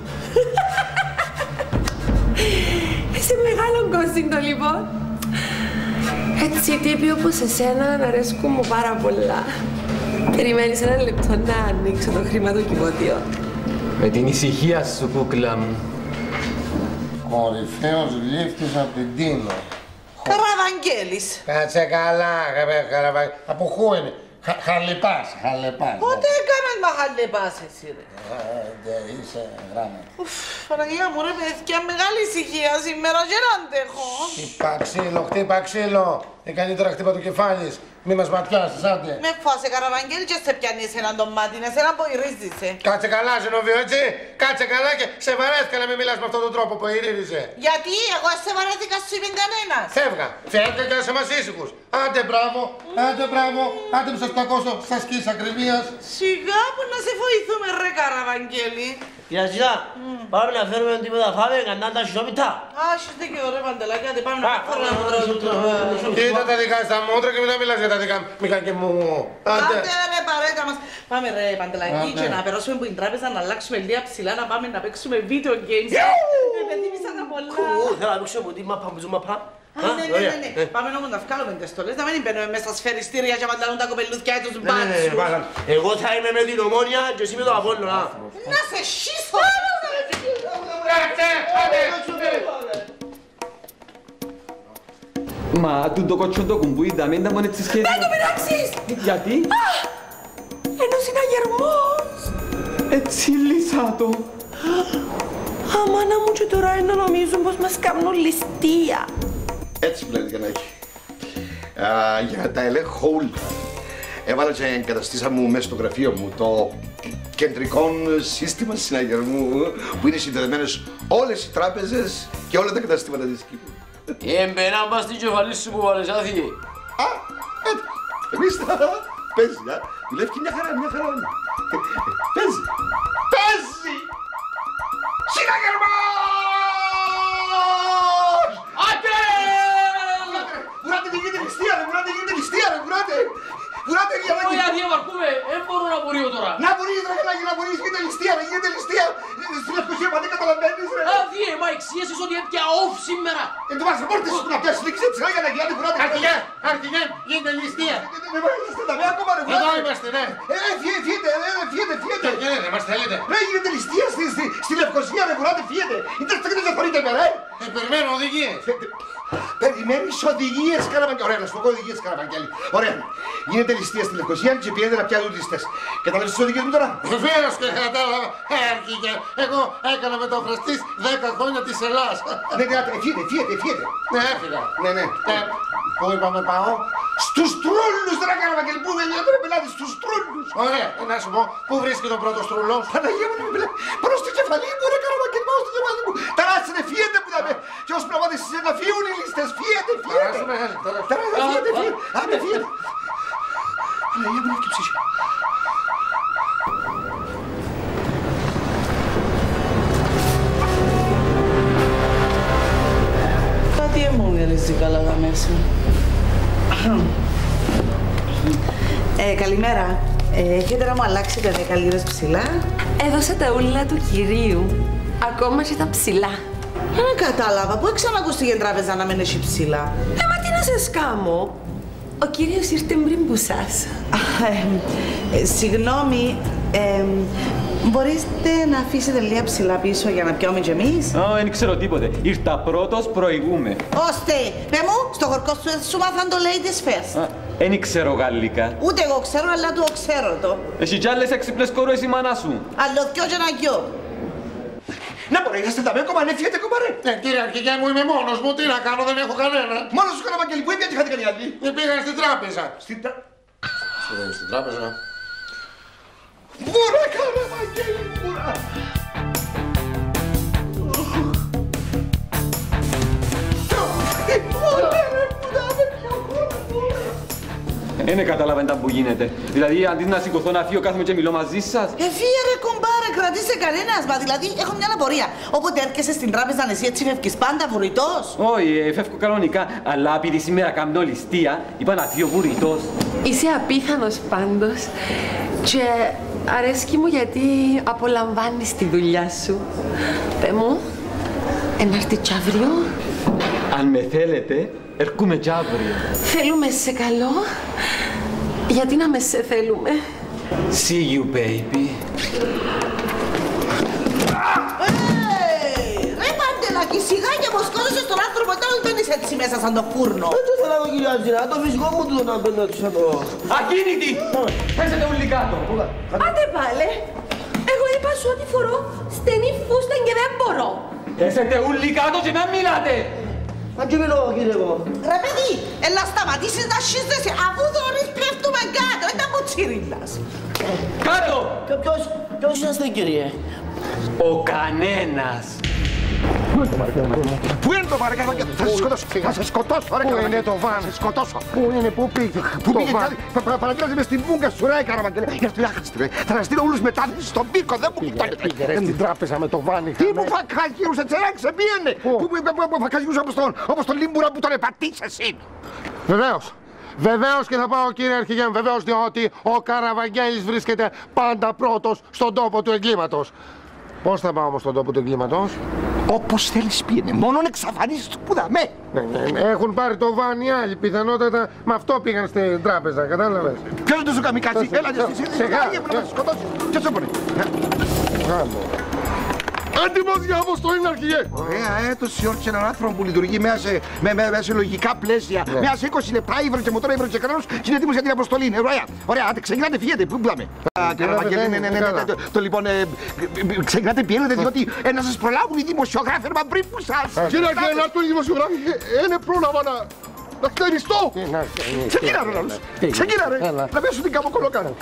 Είσαι μεγάλο κόστιντο λοιπόν. Έτσι τύποι όπως εσένα να αρέσκουν μου πάρα πολλά. Περιμένεις ένα λεπτό να ανοίξω το χρηματοκιβώτιο. Με την ησυχία σου, κούκλα μου. Κορυφαίος λήφτης από την Τίνο. Καραβαγγέλης. Κάτσε καλά, Καραβαγγέλη. Από χού είναι. Χαλεπάς. Πότε έκανες μα χαλεπάς εσύ ρε. Είσαι γράμμα. Παναγία μου ρε παιδιά, μεγάλη ησυχία σήμερα και να αντέχω. Χτύπα ξύλο. Καλύτερα χτύπα το κεφάλι. Μη μας ματιάσεις, άντε. Με φάσε Καραβαγγέλη και σε πιάνει εσέναν το μάτι, εσέναν που ηρίζεσαι. Κάτσε καλά, Ζενοβίο, έτσι. Κάτσε καλά και σε βαρέθηκα να μην μιλάς με αυτόν τον τρόπο που ηρίζεσαι. Γιατί, εγώ σε βαρέθηκα, σου είπε κανένας. Φεύγα και είσαι μας ήσυχους. Άντε μπράβο, άντε που σας κακώσω στα σκής ακριβίας. Σιγά που να σε βοηθούμε ρε Καραβαγγέλη. Γιαζιά, πάμε να φέρουμε τίποτα φάμε, κανένα τα σιωπητά. Α, έχεις δίκιο ρε Παντελάκη, άντε πάμε να φέρουμε ένα μούτρο. Κοίτα τα δικά στα μούτρα και μετά μιλάς για τα δικά μου. Μη κάνει και μου. Άντε ρε παρέτα μας. Πάμε ρε Παντελάκη και να περάσουμε από την τράπεζα να αλλάξουμε λίγα ψηλά, να πάμε να παίξουμε video games. Επενδύμισα τα πολλά. Θέλω να παίξουμε από τη μαπά, που ζούμε μαπά. Ναι. Πάμε όμως να βγάλουμε τις στολές, να μην μπαίνουμε μέσα στα σφαιριστήρια και να μανταλούν τα κοπελούθια και τους μπάτσους. Εγώ θα είμαι με την Ομόνια και εσύ με τον Απόλλωνα. Να σε σχίσω! Μα το κότσο το κουμπούιδα, μην τα μόνοι της σχέσεις. Δεν το πειράξεις! Γιατί? Ένας είναι αγερμός. Έτσι λύσα το. Αμάνα μου και τώρα είναι να νομίζουν πως μας κάνουν ληστεία. Έτσι πλέον για να έχει. Για τα ελέγχω όλα. Έβαλα και εγκαταστήσα μου μέσα στο γραφείο μου το κεντρικό σύστημα συναγερμού που είναι συνδεδεμένες όλες οι τράπεζες και όλα τα καταστήματα της Κύπρου. Εμπαινά μπας στην κεφαλή σου που βάλες άθιε. Εμείς τα παίζει, δουλεύει και μια χαρά είναι. Παίζει. Συναγερμός! Άτε! Βουράτε τι γίνεται ληστεία ρε, βουράτε για να Όχι αδειέ βαρκούμε, δεν μπορώ να απορρίσω τώρα. Να απορρίζεις ρε, να απορρίζεις, γίνεται ληστεία. Στην Λευκοσία μα δεν καταλαβαίνεις ρε. Αδειέ, μα εξίεσες ότι έπια off σήμερα. Του βάζεις πόρτες σου να πιάσεις λήξη ψηλά για να γιάνει βουράτε. Αρχηγέ, γίνεται ληστεία. Είμαστε τα μία ακόμα ρε βουράτε. Εδώ είμαστε, ναι. Φύγετε. Δεν μας θέλετε. Ρε γίνεται ληστεία στη Λευκοσία ρε βουράτε, φύγετε. Είναι τα δεν φορείτε μέρα. Περιμένω οδηγίες. Περιμένεις οδηγίες Καραβαγγέλη. Ωραία, να σου πω οδηγίες Καραβαγγέλη. Ωραία. Γίνεται ληστεία στη Λευκοσία και πηγαίνετε να πιάνουν ληστές. Καταλαβαίνεις τις οδηγίες μου τώρα. Βεβαίως και κατάλαβα. Αρχηγέ, εγώ έκανα μεταφραστής 10 χρόνια της Ελλάς. Ναι, φύγετε. Ναι, έφυγα. Ναι. Πού είπαμε πάω? Στους τρούλους ρε Καραβαγγέλη. Πού δεν είναι πελάτη, στους τρούλους. Ωραία, να σου πω, πού βρίσκει τον πρώτο στρούλο? Παναγία μου, μην μιλάει. Πάνω στο κεφαλί μου ρε Καραβαγγέλη, πάνω στο κεφαλί μου. Ταράσσετε, φύγετε που θα με. Και όσοι πράγματι εσείς να φύγουν οι λίστες, φύγετε. Άντε, φύγετε. Παναγία μου, και ψήσια. Κάτι μου γυαλίζει καλά τα μέσα. Καλημέρα. Έχετε να μου αλλάξετε 10 λίρες ψηλά? Έδωσα τα ούλα του κυρίου. Ακόμα και τα ψηλά. Δεν κατάλαβα. Πού ξανακούστηκε η τράπεζα να μην έχει ψηλά? Μα τι να σας κάμω. Ο κύριος ήρθε πριν που σας. Συγγνώμη, μπορείτε να αφήσετε λίγα ψηλά πίσω για να πιάμε κι εμείς? Δεν ξέρω τίποτε. Ήρθα πρώτος, προηγούμε. Ώστε, παι μου, στο χορκό σου μάθαν το ladies first. Δεν ξέρω γαλλικά. Ούτε εγώ ξέρω, αλλά το ξέρω το. Εσύ κι άλλες έξυπνες κορώες η μάνα σου. Άλλο δυο και ένα γιο. Να μπορεί, είσαστε τα μέκομα, ναι, φύγετε κομπάρε. Κύριε αρχηγέ μου, είμαι μόνος μου, τι να κάνω, δεν έχω κανένα. Μόνος σου Καραβαγγέλη, πού έπιατε είχατε κάνει άλλη? Πήγα στην τράπεζα. Στην τράπεζα. Βουρά Καραβαγγέλη, βουρά. Δεν καταλαβαίνετε που γίνεται. Δηλαδή, αντί να σηκωθώ να φύγω, κάθομαι και μιλώ μαζί σας. Φύγε ρε κομπάρε, κρατήσε κανένας. Μα δηλαδή, έχω μια απορία. Όποτε έρχεσαι στην τράπεζα, εσύ έτσι φεύγεις πάντα βουρητός. Όχι, φεύγω κανονικά. Αλλά επειδή σήμερα κάνω ληστεία, είπα να φύγω βουρητός. Είσαι απίθανος πάντως. Και αρέσκει μου γιατί απολαμβάνεις τη δουλειά σου. Πε μου, ενάρτη κι αύριο. Αν με θέλετε, έρχομαι κι αύριο. Θέλουμε σε καλό. Γιατί να με σε θέλουμε. See you, baby. Ρε Παντελάκη, σιγά και πως σκότωσες τον άνθρωπο, τώρα μπαίνεις έτσι μέσα σαν το φούρνο. Δεν θέλω να κυρία Τζίνα, το φυσικό μου του να μπαίνω έτσι σαν το... Ακίνητη! Πέσετε όλοι κάτω. Άντε πάλε. Εγώ είπα σου ότι φορώ στενή φούστα και δεν μπορώ. Πέσετε όλοι κάτω και να μιλάτε. Αν και μιλώ, κύριε εγώ. Ρε παιδί, έλα σταματήσεις να σχίζεσαι, αφού δωρείς πέφτουμε κάτω, ήταν μου τσιρίλας. Κάτω! Ποιος είσαστε, κύριε? Ο κανένας. Πού είναι το βαν, θα σε σκοτώσω, θα σε σκοτώσω, ρε. Πού είναι το βαν, θα σε σκοτώσω. Πού είναι, πού πήγε Πού το πήγε, βαν. παραγγείλατε μες στην βούγκα σου, ρε, Καραβαγγέλη. Γι' αυτό άχαστη, ρε. Θα να στείλω όλους μετά στον πίκο, δεν μου κοιτώνετε. Πήγε ρε στην τράπεζα με το βαν. Τι που φακάγιουσε, τσερέξε, πήγαινε. Που φακάγιουσε όπως τον Λίμπουρα που τον επατήσε εσύ. Βεβαίως. Βεβαίως και θα πάω, κύριε Αρχηγέ, βεβαίως, διότι ο Καραβαγγέλης βρίσκεται πάντα πρώτος στον τόπο του εγκλήματος. Πώς θα πάω όμως στον τόπο του εγκλήματος? Όπως θέλεις πήγαινε, μόνον εξαφανίσεις του που δαμέ. Έχουν πάρει το βαν οι άλλοι, πιθανότατα με αυτό πήγαν στην τράπεζα, κατάλαβες. Ποιος δεν σου καμικάζει, έλα εσύ, να σκοτώσει. Ποιος έπαιρνε. Έτοιμος για αποστολή, Αρχηγέ! Ωραία, τόση ώρα έναν άνθρωπο που λειτουργεί μέσα σε λογικά πλαίσια. Μέσα σε 20 λεπτά ήβρε και μοτόρα, ήβρε και κανένας και είναι έτοιμος για την αποστολή. Ωραία, ωραία, άντε ξεκινάτε, φύγετε, πού πήγαμε. Το λοιπόν, ξεκινάτε, πηγαίνετε, διότι να σας προλάβουν οι δημοσιογράφοι πριν που σας. Κύριε Αρχηγέ, να έρθουν οι δημοσιογράφοι, είναι πρόλαβα να χτενιστώ. Ξεκινά ρε λάλους, ξεκινά ρε, να πέσουν την καμποκολοκάρα.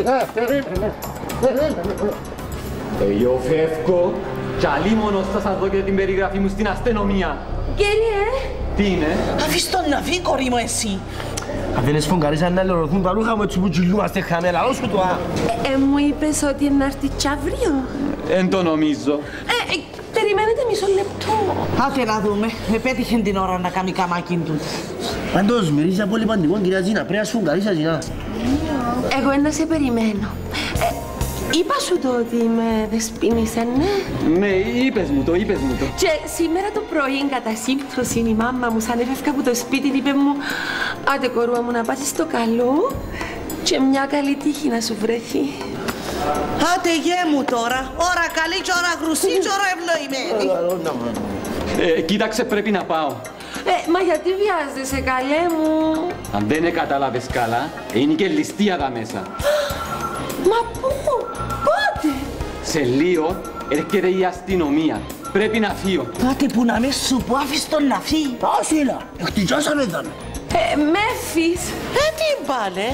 Εγώ φεύγω κι αλίμονος θα σας δω και την περιγραφή μου στην αστυνομία. Κύριε! Τι είναι? Αφήσ' τον να φύγει, κορί μου, εσύ. Αν δεν εσφογγαρίσαν να λερωθούν τα ρούχα μου έτσι που κυλούμαστε χαμέλα, όσο το α. Μου είπες ότι είναι να έρθει κι αύριο. Εν το νομίζω. Περιμένετε μισό λεπτό. Άτε να δούμε, επέτυχε την ώρα να κάνει καμάκιν του. Πάντως, μυρίζα πολύ παντικό, κυρία Τζίνα, πρέπει να σφογγαρίσα, Τζίνα. Εγώ να σε περιμένω. Είπα σου το ότι με δεσποίνησε, ναι. Ναι, είπες μου το. Και σήμερα το πρωί, κατά σύμπτωση, η μάμα μου, σαν έφευκα από το σπίτι, είπε μου «Άντε κορούα μου, να πάθεις το καλό και μια καλή τύχη να σου βρεθεί». Άντε γε μου τώρα, ώρα καλή και ώρα χρουσή και ώρα ευνοημένη. Κοίταξε, πρέπει να πάω. Μα γιατί βιάζεσαι, καλέ μου? Αν δεν κατάλαβες καλά, είναι και ληστεία τα μέσα. Μα πού, πότε? Σε λίγο έρχεται η αστυνομία. Πρέπει να φύγω. Πάτε που να με σου πω, άφησε τον να φύγει. Άσου έλα, χτυπιάσαμε εδώ. Μέφης. Τι πάλε.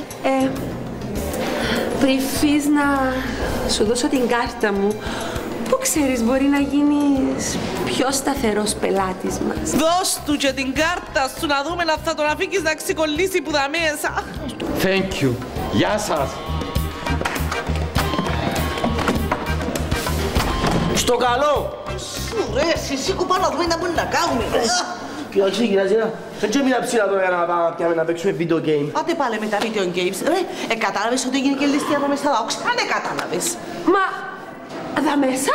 Πριν φύγεις να σου δώσω την κάρτα μου, που ξέρεις μπορεί να γίνεις πιο σταθερός πελάτης μας. Δώσ' του και την κάρτα σου να δούμε αν θα τον αφήκεις να ξεκολλήσει που τα μέσα. Thank you. Γεια σας. Στο καλό! Σου ρε, εσύ κουπά να δούμε να μπορεί να κάνουμε. Κοιτάξτε, κυρία Τζίνα, δεν ξέρω ψηλά τώρα για να πάμε να παίξουμε video game. Άντε πάλι με τα video games. Ρε, κατάλαβες ότι έγινε και ληστεία εδώ μέσα δόξα. Αν κατάλαβες. Μα, εδώ μέσα?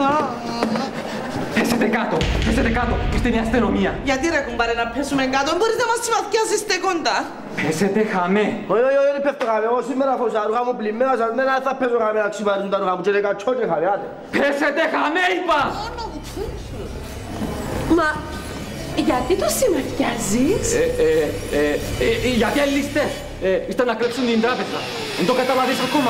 Πέσετε κάτω, είστε η αστυνομία. Γιατί ρε κουμπάρε να πέσουμε κάτω, μπορείς να μας συμμαθιάσεις στεκόντα. Πέσετε χαμέ. Όχι, δεν πέφτω χαμέ, εγώ σήμερα έχω τα ρούχα μου πλημμένα, σαν μένα θα πέσω χαμέ να ξυπαρίζουν τα ρούχα μου και δεν κατσώ και χαμέ, άντε. Πέσετε χαμέ, είπα. Μα, γιατί το συμμαθιάζεις? Γιατί οι ληστές ήρθαν να κλέψουν την τράπεζα. Δεν το καταλαβείς ακόμα.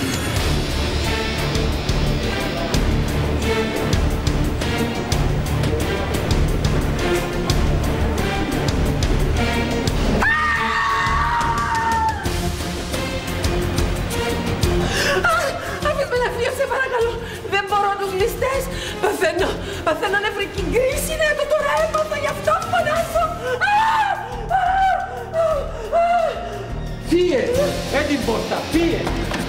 Παθαίνω νευρική κρίση, ναι, το τώρα έπαθα, γι' αυτό φωνάζω. Φύγε! την πόρτα, φύγε!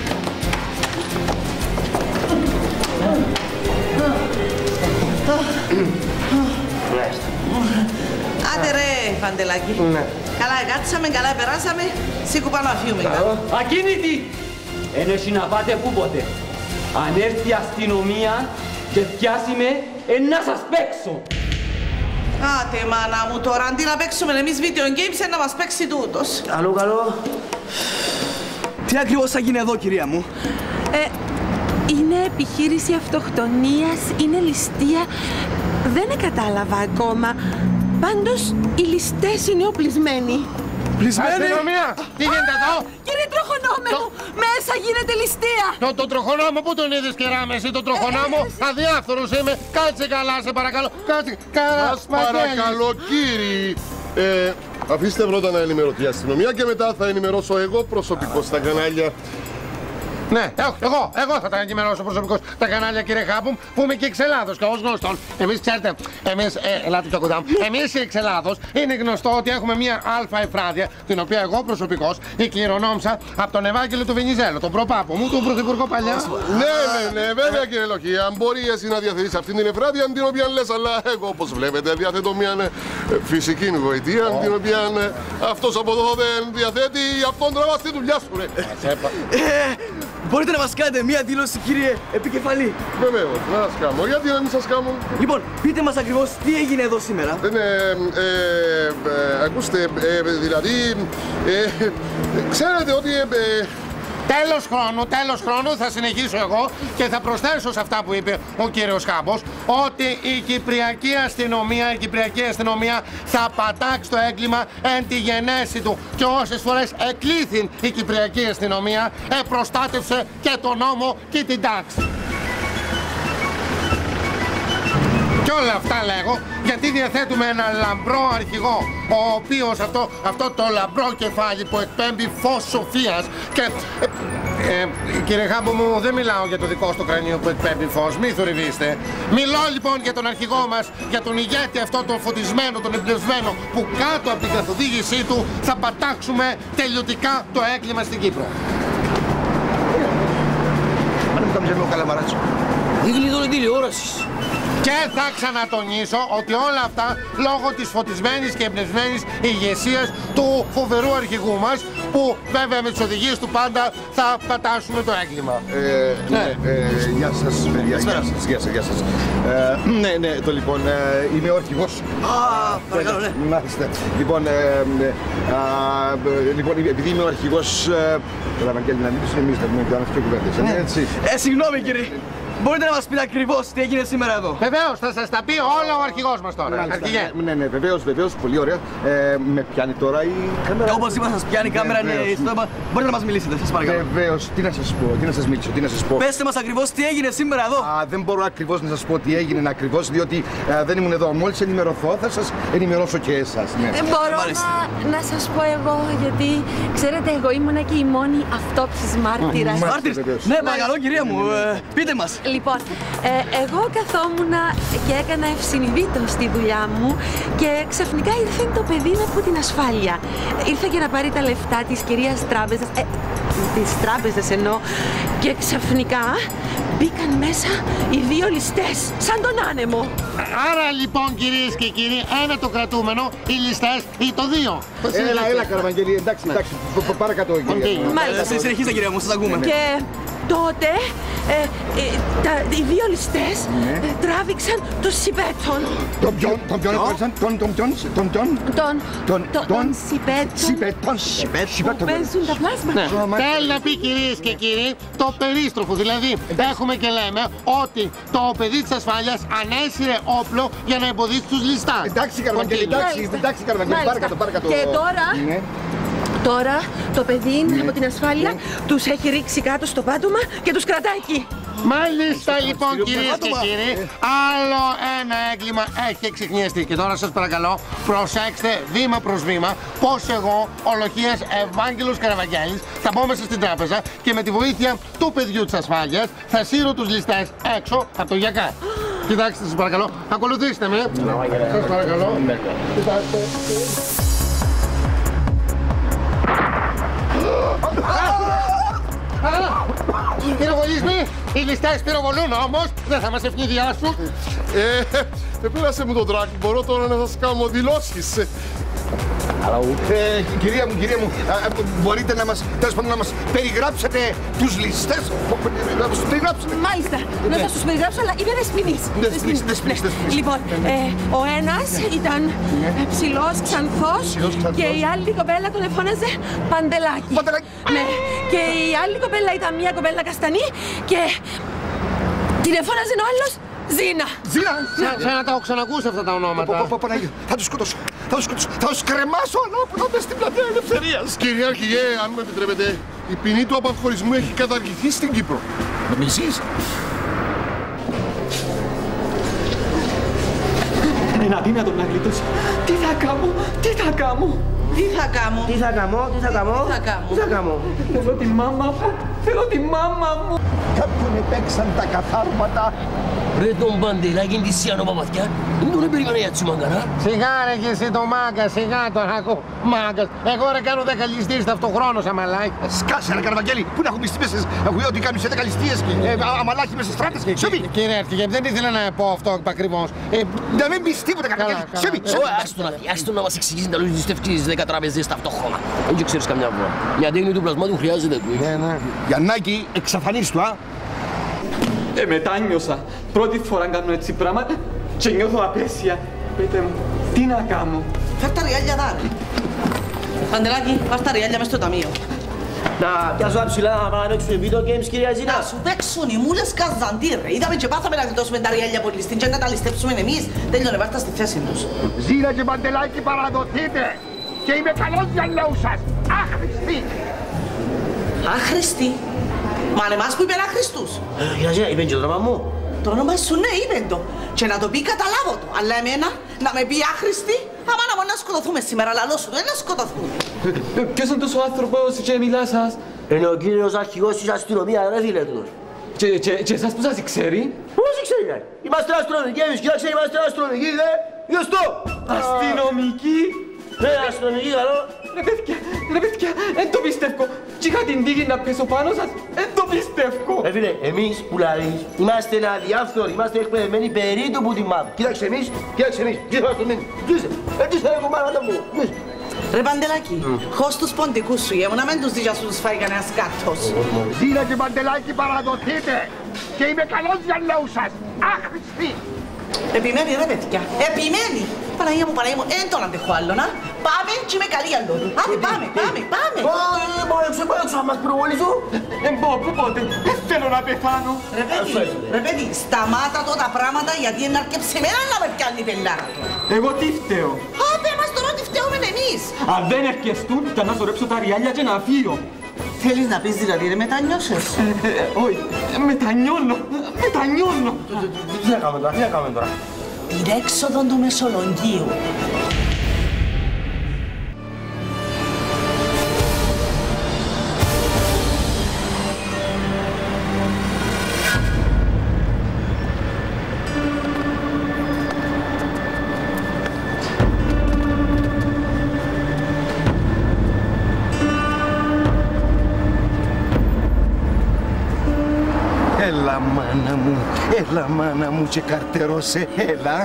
Άντε ρε, Παντελάκη. Καλά κάτσαμε, καλά περάσαμε. Σήκω πάνω αφιούμε. Ακίνητη! Εν έχει να πάτε πού ποτέ. Αν έρθει η αστυνομία και πιάσει με, να σας παίξω. Άτε μάνα μου τώρα, αντί να παίξουμε εμείς video games, να μας παίξει τούτος. Καλό. Τι ακριβώς θα γίνει εδώ, κυρία μου? Είναι επιχείρηση αυτοκτονίας, είναι ληστεία. Δεν κατάλαβα ακόμα. Πάντως, οι ληστές είναι οπλισμένοι. Αστυνομία! Τι γίνεται εδώ? Κύριε τροχονόμε μου, μέσα γίνεται ληστεία. Το τροχονόμο, πού τον είδες και ράμεση, το τροχονόμο, αδιάφθορος είμαι. Κάτσε καλά, σε παρακαλώ. Κάτσε καλά. Σας παρακαλώ, κύριοι. Αφήστε πρώτα να ενημερωθεί η αστυνομία και μετά θα ενημερώσω εγώ προσωπικώς στα κανάλια. Ναι, εγώ θα τα ενημερώσω προσωπικώς τα κανάλια, κύριε Χάπουμ, που είμαι και εξελάδος και ως γνωστόν. Εμείς, ξέρετε, ελάτε πιο κοντά μου. Εμείς οι εξελάδος είναι γνωστό ότι έχουμε μια αλφα εφράδια, την οποία εγώ προσωπικώς κληρονόμησα από τον Ευάγγελο του Βενιζέλο, τον προπάπο μου, τον πρωθυπουργό παλιά. Ναι, βέβαια κύριε Λοχή, αν μπορεί εσύ να διαθέτεις αυτήν την εφράδια, την οποία λες, αλλά εγώ όπως βλέπετε διαθέτω μια φυσική γοητεία, την οποία αυτός από εδώ δεν διαθέτει, αυτόν τραβάς τη δουλειά σου, ρε. Μπορείτε να μας κάνετε μία δήλωση, κύριε επικεφαλή? Βεβαίως, να σας κάνω. Γιατί να μην σας κάνω? Λοιπόν, πείτε μας ακριβώς τι έγινε εδώ σήμερα. Ακούστε, δηλαδή, ξέρετε ότι... Τέλος χρόνου θα συνεχίσω εγώ και θα προσθέσω σε αυτά που είπε ο κύριος Χάμπος ότι η Κυπριακή αστυνομία θα πατάξει το έγκλημα εν τη γενέση του και όσες φορές εκλήθην η Κυπριακή αστυνομία προστάτευσε και τον νόμο και την τάξη. Και όλα αυτά λέγω γιατί διαθέτουμε ένα λαμπρό αρχηγό, ο οποίος αυτό το λαμπρό κεφάλι που εκπέμπει φως σοφίας και... κύριε Χάμπο μου, δεν μιλάω για το δικό στο κρανίο που εκπέμπει φως, μη θορυβήστε. Μιλώ λοιπόν για τον αρχηγό μας, για τον ηγέτη αυτό τον φωτισμένο, τον εμπνευσμένο, που κάτω από την καθοδήγησή του θα πατάξουμε τελειωτικά το έγκλημα στην Κύπρο. Αν μου κάνεις λίγο καλαμαράτσο. Δείχνει εδώ την τηλεόραση. Και θα ξανατονίσω ότι όλα αυτά λόγω της φωτισμένης και εμπνευσμένης ηγεσίας του φοβερού αρχηγού μας, που βέβαια με τις οδηγίες του πάντα θα πατάσουμε το έγκλημα. Γεια σας, παιδιά, γεια σας. Ναι, το λοιπόν, είμαι ο αρχηγός. Παρακαλώ, ναι. Μάλιστα. Λοιπόν, επειδή είμαι ο αρχηγός, το Ευαγγέλη να μιλήσουμε εμείς, να πούμε και κουβέντες, έτσι. Συγγνώμη κύριε. Μπορείτε να μας πείτε ακριβώς τι έγινε σήμερα εδώ? Βεβαίως, θα σας τα πει όλα ο αρχηγός μας τώρα. Αρχηγέ. Ναι, βεβαίως, πολύ ωραία. Με πιάνει τώρα η κάμερα. Όπως είπα, σας πιάνει η κάμερα, είναι στο αίμα. Μπορείτε να μας μιλήσετε, σας παρακαλώ. Βεβαίως, τι να σας πω, τι να σας πω. Πέστε μας ακριβώς τι έγινε σήμερα εδώ. Δεν μπορώ ακριβώς να σας πω τι έγινε ακριβώς, διότι δεν ήμουν εδώ. Μόλις ενημερωθώ, θα σας ενημερώσω και εσάς. Μπορώ να σας πω εγώ, γιατί ξέρετε, εγώ ήμουνα και η μόνη αυτόψης μάρτυρας. Ναι, παρακαλώ, κυρία μου, πείτε μας. Λοιπόν, εγώ καθόμουν και έκανα ευσυνειδήτως στη δουλειά μου και ξαφνικά ήρθε το παιδί από την ασφάλεια. Ήρθε για να πάρει τα λεφτά της κυρίας τράπεζας, της τράπεζας εννοώ, και ξαφνικά μπήκαν μέσα οι δύο ληστές, σαν τον άνεμο. Άρα λοιπόν κυρίες και κύριοι, ένα το κρατούμενο, οι ληστές ή το δύο. Έλα Καραβαγγέλη, εντάξει, παρακατώ κυρία. Μάλιστα, συνεχίστε κυρία μου, σας ακούμε. Και τότε οι δύο ληστές τράβηξαν τον Σιπέτσον. Τον ποιον έπαιξαν, τον Σιπέτσον που παίζουν τα πλάσματα. Θέλει να πει κυρίες και κύριοι το περίστροφο, δηλαδή έχουμε και λέμε ότι το παιδί της ασφάλειας ανέσυρε όπλο για να εμποδίσει τους ληστάς. Εντάξει Καραβαγγέλη, παρακατώ. Και τώρα το παιδί από την ασφάλεια τους έχει ρίξει κάτω στο πάτωμα και τους κρατάει εκεί. Μάλιστα λοιπόν κυρίες και κύριοι, άλλο ένα έγκλημα έχει εξιχνιαστεί. Και τώρα σας παρακαλώ προσέξτε βήμα προς βήμα πως εγώ, ο Λοχίας Ευάγγελος Καραβαγγέλης, θα μπω μέσα στην τράπεζα και με τη βοήθεια του παιδιού της ασφάλειας θα σύρω τους ληστές έξω από το γιακά. Κοιτάξτε σας παρακαλώ, ακολουθήστε με. Σας παρακαλώ. Κοιτάξτε. Πυροβολισμοί! Οι ληστές πυροβολούν όμως! Δεν θα μας ευνηδιά σου! Πέρασε μου το τρακ, μπορώ τώρα να σας κάνω δηλώσεις. Κυρία μου, μπορείτε να μας, τέλος πάντων, να μας περιγράψετε τους ληστές? Να μας τους περιγράψετε. Μάλιστα, να σας τους περιγράψω, αλλά είμαι δεσποινής. Λοιπόν, ο ένας ήταν ψηλός, ξανθός και η άλλη κοπέλα τον εφώναζε Παντελάκι. Ναι, και η άλλη κοπέλα ήταν μια κοπέλα καστανή και την εφώναζε ο άλλος Ζήνα. Ζήνα! Σαν να τα έχω ξανακούσει αυτά τα ονόματα. Παναγία, θα τους σκοτώσω. Θα τους κρεμάσω ανάποδα μες στην πλατεία Ελευθερίας. Κύριε Αρχηγέ, αν μου επιτρέπετε, η ποινή του απαγχωρισμού έχει καταργηθεί στην Κύπρο. Νομίζεις? Είναι αδύνατο να γλιτώσει. Τι θα κάνω, τι θα κάνω. Τι θα κάνω. Τι θα κάνω, τι θα κάνω. Τι θα κάνω. Θέλω τη μάμα μου, θέλω τη μάμα μου. Κάποιον επέξαν τα καθάρματα. Ρε τον Παντελάκη της Σιάνο Παπαθιά, δεν τον περιμένει έτσι μαγκανά. Σιγά ρε και εσύ το μάγκα, σιγά τον ακούω. Μάγκας. Εγώ ρε κάνω 10 ληστείες ταυτοχρόνως αμαλάκι. Σκάσε ρε Καραβαγγέλη, πού να έχουν πιστεί μέσα. Έχω ότι κάνουν σε 10 ληστείες αμαλάκι μέσα στις στράτες. Σιωπή. Κύριε Αρχηγέ, δεν ήθελα να πω αυτό ακριβώς. Να μην πεις τίποτα Καραβαγγέλη. Σιωπή. Άστον να μας εξηγήσει τα λόγια της τευκής 10 τραπεζές ταυτόχρονα. Δεν ξέρεις καμιά φορά. Μια τέχνη του πλασμάτου χρειάζεται του. Γιαννάκη, εξαφανίστου, α. Μετάνιωσα. Πρώτη φορά κάνω έτσι πράγματα και νιώθω απέσια. Πείτε μου, τι να κάνω. Φέρ' τα ριάλια δάρε. Παντελάκη, πας τα ριάλια μες στο ταμείο. Να πιάσω τα ψηλά να πάμε να παίξουμε video games, κυρία Ζήνα. Να σου παίξουν οι μούλες καζαντή ρε. Είδαμε και πάθαμε να γλιτώσουμε τα ριάλια από ληστήν και να τα ληστέψουμε εμείς. Τέλειωνε, πάρτα στη θέση τους. Ζήνα και Παντελάκη, παραδοθείτε. Και είμαι καλός για λόγους σας. Άχρηστοι. Άχρηστοι. Μα αν εμάς που είπεν άχρηστους. Κυρία Ζήνα, είπε και το όνομα μου. Το όνομα σου ναι, είπε το. Και να το πει καταλάβω το. Αλλά εμένα να με πει άχρηστη, άμα να μόνο να σκοτωθούμε σήμερα, λαλό σου, δεν να σκοτωθούμε. Ποιος είναι τόσο άνθρωπος και μιλά σας? Είναι ο κύριος αρχηγός της αστυνομίας, ρε φίλε του. Και εσάς που σας ξέρει? Πώς ξέρει, ρε. Είμαστε αστυνομικοί εμείς, κοιτάξτε, είμαστε αστυνομικοί, δε. Γιωστό. Αστυνομικοί. Ναι, αστυνομικοί, καλό. Ρε παιδιά, δεν το πιστεύω. Και είχα την τύχη να πέσω πάνω σας, δεν το πιστεύω. Ρε φίλε, εμείς που λαλείς, είμαστε αδιάφθοροι, είμαστε εκπαιδευμένοι περί του που την μάθουμε. Κοίταξε εμείς, έτσι θα έχω μάνα μου. Ρε Παντελάκη, χως τους ποντικούς σου, γέμου να μην τους δεις να τους φάει κανένας κάτος. Ζήνα και Παντελάκη, παραδοθείτε. Και είμαι καλός για λόγους σας. Άχρηστοι. Επιμένει ρε παιδιά, επιμένει. Παναγία μου, δεν τον αντέχω άλλο, να. Πάμε και είμαι καλή για λόγου. Άντε πάμε. Έξω, μας προβολήσω. Πού πότε, δεν θέλω να πεθάνω. Ρε παιδί, σταμάτα το τα πράγματα γιατί είναι αρκεψε εμένα να με πιάνει πελάρα. Εγώ τι φταίω? Άντε μας τώρα τι φταίουμε εμείς. Αν δεν ευκαιριστούν, θα να σωρέψω τα ριάλια και να φύγω. Θέλεις να πεις δηλαδή ρε μετανιώσες? Όχι, μετανιώνω. Τι να κάνουμε τώρα. Την έξοδο του Μεσολογγίου. Έλα μάνα μου και καρτερώσε, έλα.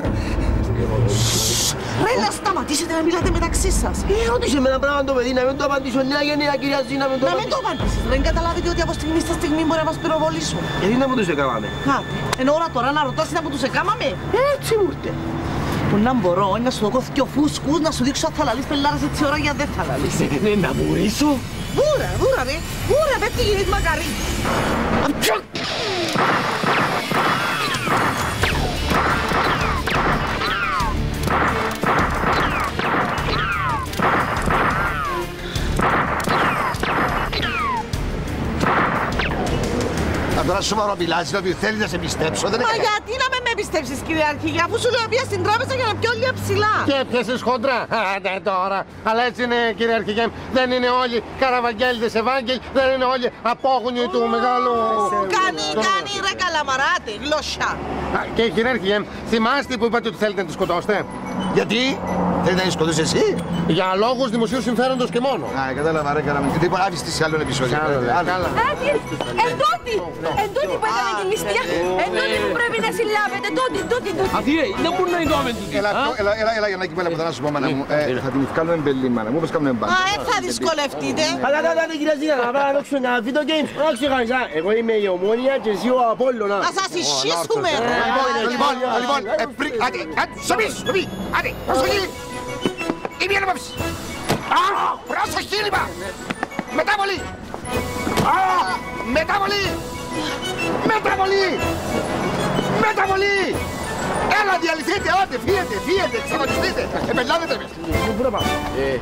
Ρε να σταματήσετε να μιλάτε μεταξύ σας. Ρώτησε με ένα πράγμα το παιδί, να μην το απαντήσω νέα γενναία κυρία Ζήνα, να μην το απαντήσω. Να μην το απαντήσεις, δεν καταλάβετε ότι από στιγμή στα στιγμή μπορεί να μας πυροβολήσουν. Γιατί να μου τους εκάμαμε. Κάτε, ενώ ώρα τώρα να ρωτάς να μου τους εκάμαμε. Έτσι μου ήρθε. Που να μπορώ να σου δω δυο φούσκους, να σου δείξω αν θα λαλείς πελάρες έτσι ώρα για δεν θα λαλείς. Να βουρήσω. Βούρα ρε, πέφτει γυρίζει μακαρί. Τώρα σοβαρό μιλάς, δηλαδή θέλεις να σε πιστέψω, δεν Μα γιατί να με πιστέψεις κύριε Αρχηγέ, αφού σου λέω πήγα στην τράπεζα για να πιω όλη ψηλά. Και έπιασες χοντρά, άντε τώρα. Αλλά έτσι είναι κύριε Αρχηγέ, δεν είναι όλοι Καραβαγγέλιδες Ευάγγελοι, δεν είναι όλοι απόγονοι του μεγάλου... Κάνει ρε καλαμαράτε, γλώσσα. Και κύριε Αρχηγέ, θυμάστε που είπατε ότι θέλετε να τη σκοτώσετε? Γιατί Δεν ήταν σκοτώσει εσύ. Για λόγους δημοσίου συμφέροντος και μόνο. Α, κατάλαβα, ρε καλά. Τι τίποτα, άφησε σε άλλο επεισόδιο. Εντούτη που έκανε τη ληστεία, εντούτη που πρέπει να συλλάβετε, τούτη. Αθιέ, δεν μπορεί να είναι το άμεν τούτη. Έλα για να κοιμάλα που θα σου πω, μάνα μου. Θα την βγάλουμε μπελή, μάνα μου, όπως κάνουμε μπάνι. Α, θα δυσκολευτείτε. Αλλά κυρία Ζήνα, να πάμε να παίξουμε ένα βίντεο games. Όχι ξεχάρισα, εγώ είμαι η Ομόνια και εσύ ο Απόλλωνα. Να σας ισχύσουμε, ρε. Λοιπόν, άντε, προσοχή. Η μία λεπόψη. Προσοχή, λοιπόν. Μετάβολη. Μετάβολη. Έλα, διαλυθείτε, άντε, φύγετε, ξαφανιστείτε. Επελάδετε με. Πού να πάμε.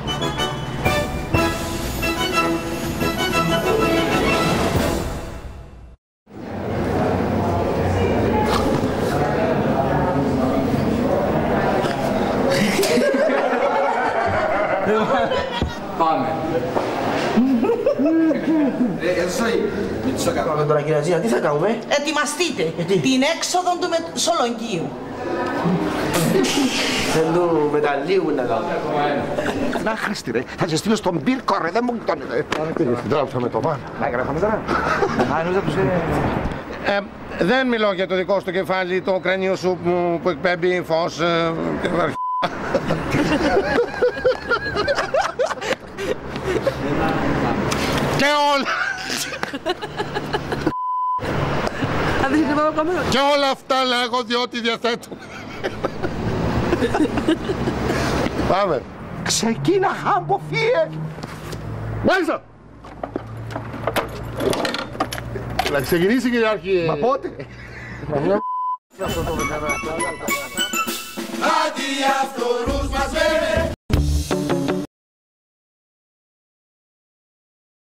Πάμε. Πάμε τώρα κυρία Ζήνα, τι θα κάνουμε. Ετοιμαστείτε την έξοδο του Μεσολογγίου. Δεν του μεταλλίου να κάνουμε. Να χρήστη ρε, θα σε στείλω στον πύρκο ρε, δεν μου γκτώνει. Τράβησα με το βάρ. Να γράφαμε τώρα. Δεν μιλώ για το δικό σου το κεφάλι, το κρανίο σου που εκπέμπει φως και και όλα. Και όλα αυτά λέγω διότι διαθέτω. Πάμε. Ξεκίνα χάμπο φύε. Μάλιστα. Να ξεκινήσει κυριάρχη. Μα πότε. Αντί αυτορούς μας βέβαια